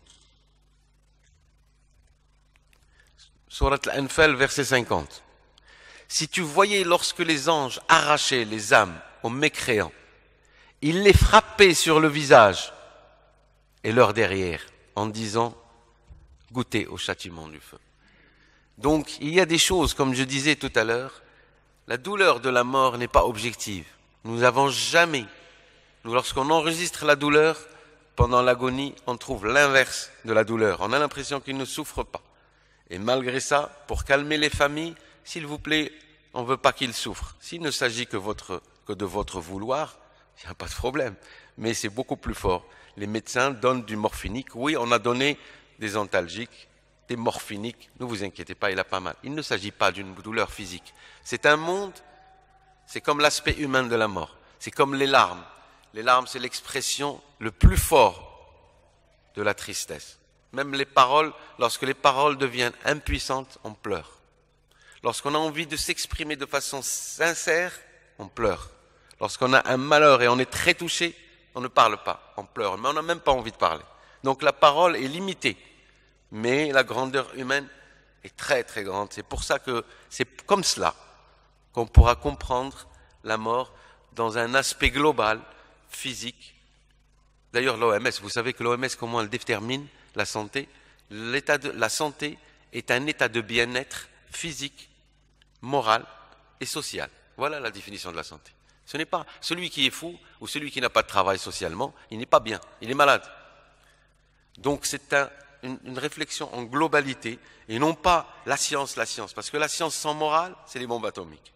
Surat Al-Anfal, verset cinquante. Si tu voyais lorsque les anges arrachaient les âmes aux mécréants, ils les frappaient sur le visage et leur derrière en disant « Goûtez au châtiment du feu ». Donc il y a des choses, comme je disais tout à l'heure, la douleur de la mort n'est pas objective. Nous n'avons jamais, nous, lorsqu'on enregistre la douleur, pendant l'agonie, on trouve l'inverse de la douleur. On a l'impression qu'il ne souffre pas. Et malgré ça, pour calmer les familles, s'il vous plaît, on ne veut pas qu'ils souffrent. S'il ne s'agit que, votre, que de votre vouloir, il n'y a pas de problème. Mais c'est beaucoup plus fort. Les médecins donnent du morphinique. Oui, on a donné des antalgiques, des morphiniques. Ne vous inquiétez pas, il a pas mal. Il ne s'agit pas d'une douleur physique. C'est un monde, c'est comme l'aspect humain de la mort. C'est comme les larmes. Les larmes, c'est l'expression le plus fort de la tristesse. Même les paroles, lorsque les paroles deviennent impuissantes, on pleure. Lorsqu'on a envie de s'exprimer de façon sincère, on pleure. Lorsqu'on a un malheur et on est très touché, on ne parle pas, on pleure. Mais on n'a même pas envie de parler. Donc la parole est limitée. Mais la grandeur humaine est très très grande. C'est pour ça que c'est comme cela qu'on pourra comprendre la mort dans un aspect global, physique. D'ailleurs l'O M S, vous savez que l'O M S, comment elle détermine la santé? L'état de la santé est un état de bien-être physique, moral et social. Voilà la définition de la santé. Ce n'est pas celui qui est fou ou celui qui n'a pas de travail socialement, il n'est pas bien, il est malade. Donc c'est un, une, une réflexion en globalité et non pas la science, la science. Parce que la science sans morale, c'est les bombes atomiques.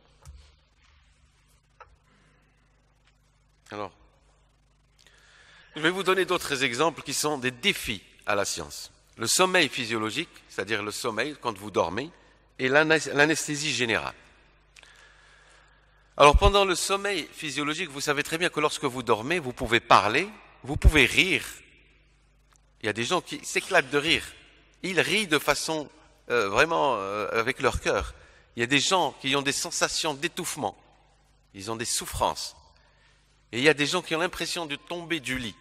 Alors, je vais vous donner d'autres exemples qui sont des défis à la science. Le sommeil physiologique, c'est-à-dire le sommeil quand vous dormez, et l'anesthésie générale. Alors pendant le sommeil physiologique, vous savez très bien que lorsque vous dormez, vous pouvez parler, vous pouvez rire. Il y a des gens qui s'éclatent de rire. Ils rient de façon euh, vraiment euh, avec leur cœur. Il y a des gens qui ont des sensations d'étouffement. Ils ont des souffrances. Et il y a des gens qui ont l'impression de tomber du lit.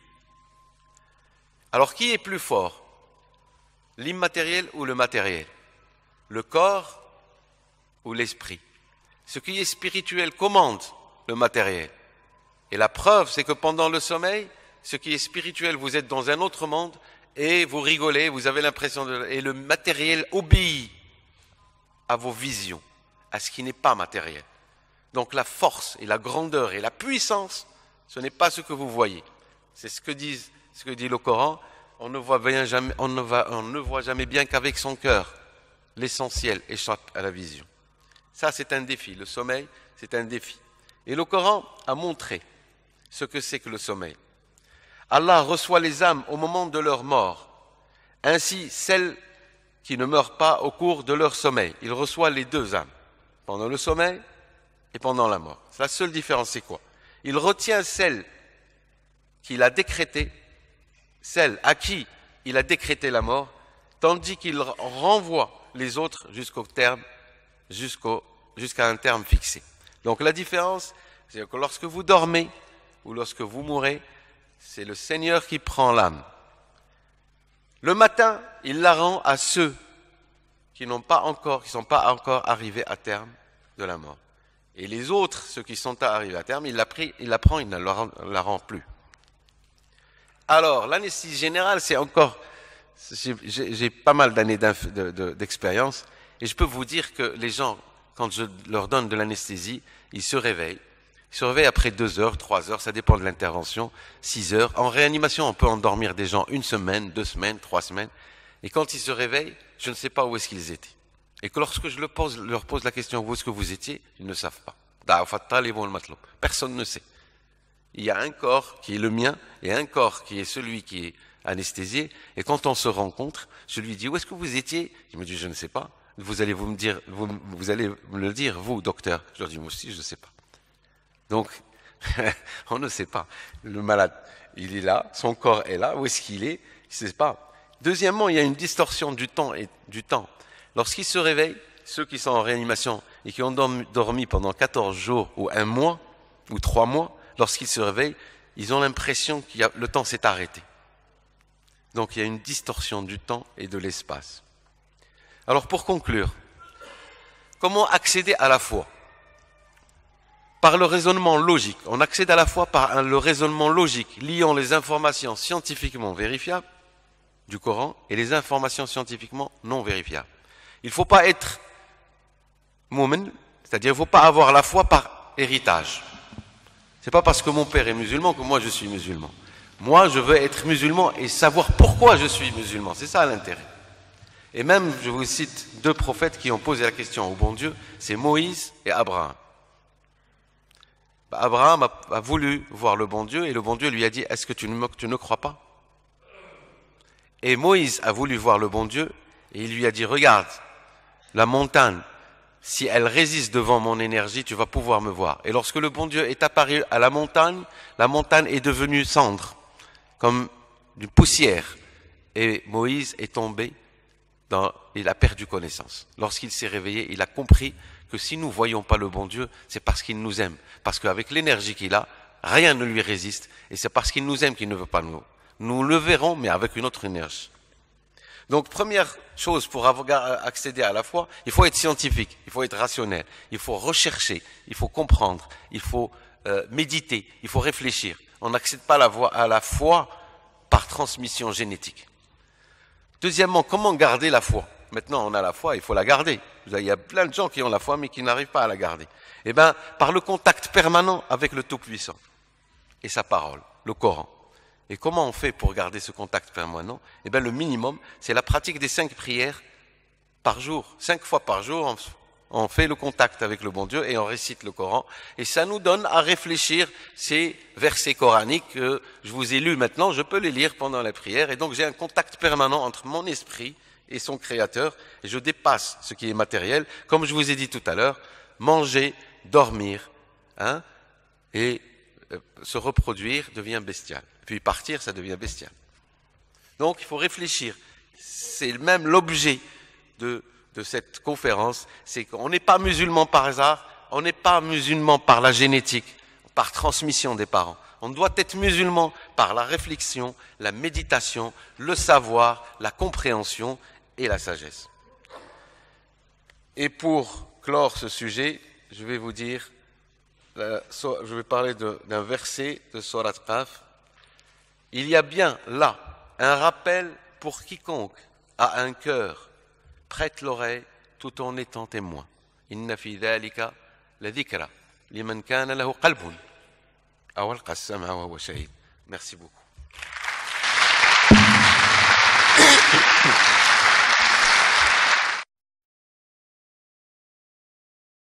Alors qui est plus fort? L'immatériel ou le matériel? Le corps ou l'esprit? Ce qui est spirituel commande le matériel. Et la preuve, c'est que pendant le sommeil, ce qui est spirituel, vous êtes dans un autre monde et vous rigolez, vous avez l'impression de... Et le matériel obéit à vos visions, à ce qui n'est pas matériel. Donc la force et la grandeur et la puissance, ce n'est pas ce que vous voyez. C'est ce que dit, ce que dit le Coran. On ne voit bien jamais, on ne va, on ne voit jamais bien qu'avec son cœur. L'essentiel échappe à la vision. Ça, c'est un défi. Le sommeil, c'est un défi. Et le Coran a montré ce que c'est que le sommeil. Allah reçoit les âmes au moment de leur mort. Ainsi, celles qui ne meurent pas au cours de leur sommeil. Il reçoit les deux âmes, pendant le sommeil et pendant la mort. La seule différence, c'est quoi? Il retient celle qu'il a décrétée, celle à qui il a décrété la mort, tandis qu'il renvoie les autres jusqu'au terme, jusqu'au, jusqu'à un terme fixé. Donc la différence, c'est que lorsque vous dormez ou lorsque vous mourrez, c'est le Seigneur qui prend l'âme. Le matin, il la rend à ceux qui n'ont pas encore, qui sont pas encore arrivés à terme de la mort. Et les autres, ceux qui sont arrivés à terme, il la, pris, il la prend, il ne la rend, la rend plus. Alors, l'anesthésie générale, c'est encore... J'ai, j'ai pas mal d'années de, de, d'expérience et je peux vous dire que les gens, quand je leur donne de l'anesthésie, ils se réveillent. Ils se réveillent après deux heures, trois heures, ça dépend de l'intervention, six heures. En réanimation, on peut endormir des gens une semaine, deux semaines, trois semaines. Et quand ils se réveillent, je ne sais pas où est-ce qu'ils étaient. Et que lorsque je leur pose, leur pose la question, où est-ce que vous étiez, ils ne savent pas. Personne ne sait. Il y a un corps qui est le mien et un corps qui est celui qui est anesthésié. Et quand on se rencontre, je lui dis, où est-ce que vous étiez? Il me dit, je ne sais pas. Vous allez vous me dire, vous, vous allez me le dire, vous, docteur. Je leur dis, moi aussi, je ne sais pas. Donc, on ne sait pas. Le malade, il est là, son corps est là, où est-ce qu'il est? Il ne sait pas. Deuxièmement, il y a une distorsion du temps et du temps. Lorsqu'ils se réveillent, ceux qui sont en réanimation et qui ont dormi pendant quatorze jours ou un mois ou trois mois, lorsqu'ils se réveillent, ils ont l'impression que le temps s'est arrêté. Donc il y a une distorsion du temps et de l'espace. Alors pour conclure, comment accéder à la foi? Par le raisonnement logique. On accède à la foi par le raisonnement logique, liant les informations scientifiquement vérifiables du Coran et les informations scientifiquement non vérifiables. Il ne faut pas être mu'min, c'est-à-dire il ne faut pas avoir la foi par héritage. C'est pas parce que mon père est musulman que moi je suis musulman. Moi je veux être musulman et savoir pourquoi je suis musulman. C'est ça l'intérêt. Et même, je vous cite deux prophètes qui ont posé la question au bon Dieu, c'est Moïse et Abraham. Abraham a, a voulu voir le bon Dieu et le bon Dieu lui a dit, est-ce que tu ne, tu ne crois pas? Et Moïse a voulu voir le bon Dieu et il lui a dit, regarde, la montagne, si elle résiste devant mon énergie, tu vas pouvoir me voir. Et lorsque le bon Dieu est apparu à la montagne, la montagne est devenue cendre, comme d'une poussière. Et Moïse est tombé, dans, il a perdu connaissance. Lorsqu'il s'est réveillé, il a compris que si nous ne voyons pas le bon Dieu, c'est parce qu'il nous aime. Parce qu'avec l'énergie qu'il a, rien ne lui résiste. Et c'est parce qu'il nous aime qu'il ne veut pas nous. Nous le verrons, mais avec une autre énergie. Donc, première chose pour avoir accéder à la foi, il faut être scientifique, il faut être rationnel, il faut rechercher, il faut comprendre, il faut euh, méditer, il faut réfléchir. On n'accède pas à la, voie, à la foi par transmission génétique. Deuxièmement, comment garder la foi? Maintenant, on a la foi, il faut la garder. Il y a plein de gens qui ont la foi, mais qui n'arrivent pas à la garder. Eh bien, par le contact permanent avec le Tout-Puissant et sa parole, le Coran. Et comment on fait pour garder ce contact permanent? Eh bien, le minimum, c'est la pratique des cinq prières par jour. Cinq fois par jour, on, on fait le contact avec le bon Dieu et on récite le Coran. Et ça nous donne à réfléchir ces versets coraniques que je vous ai lus maintenant, je peux les lire pendant la prière. Et donc, j'ai un contact permanent entre mon esprit et son Créateur. Et je dépasse ce qui est matériel. Comme je vous ai dit tout à l'heure, manger, dormir, hein, et euh, se reproduire devient bestial. Puis partir, ça devient bestial. Donc il faut réfléchir. C'est même l'objet de, de cette conférence, c'est qu'on n'est pas musulman par hasard, on n'est pas musulman par la génétique, par transmission des parents. On doit être musulman par la réflexion, la méditation, le savoir, la compréhension et la sagesse. Et pour clore ce sujet, je vais vous dire, je vais parler d'un verset de Sourate Qaf. Il y a bien là un rappel pour quiconque a un cœur, prête l'oreille tout en étant témoin. Inna fi dhalika la dhikra liman kana lahu qalbun aw alqa as-sam'a wa huwa shahid. Merci beaucoup.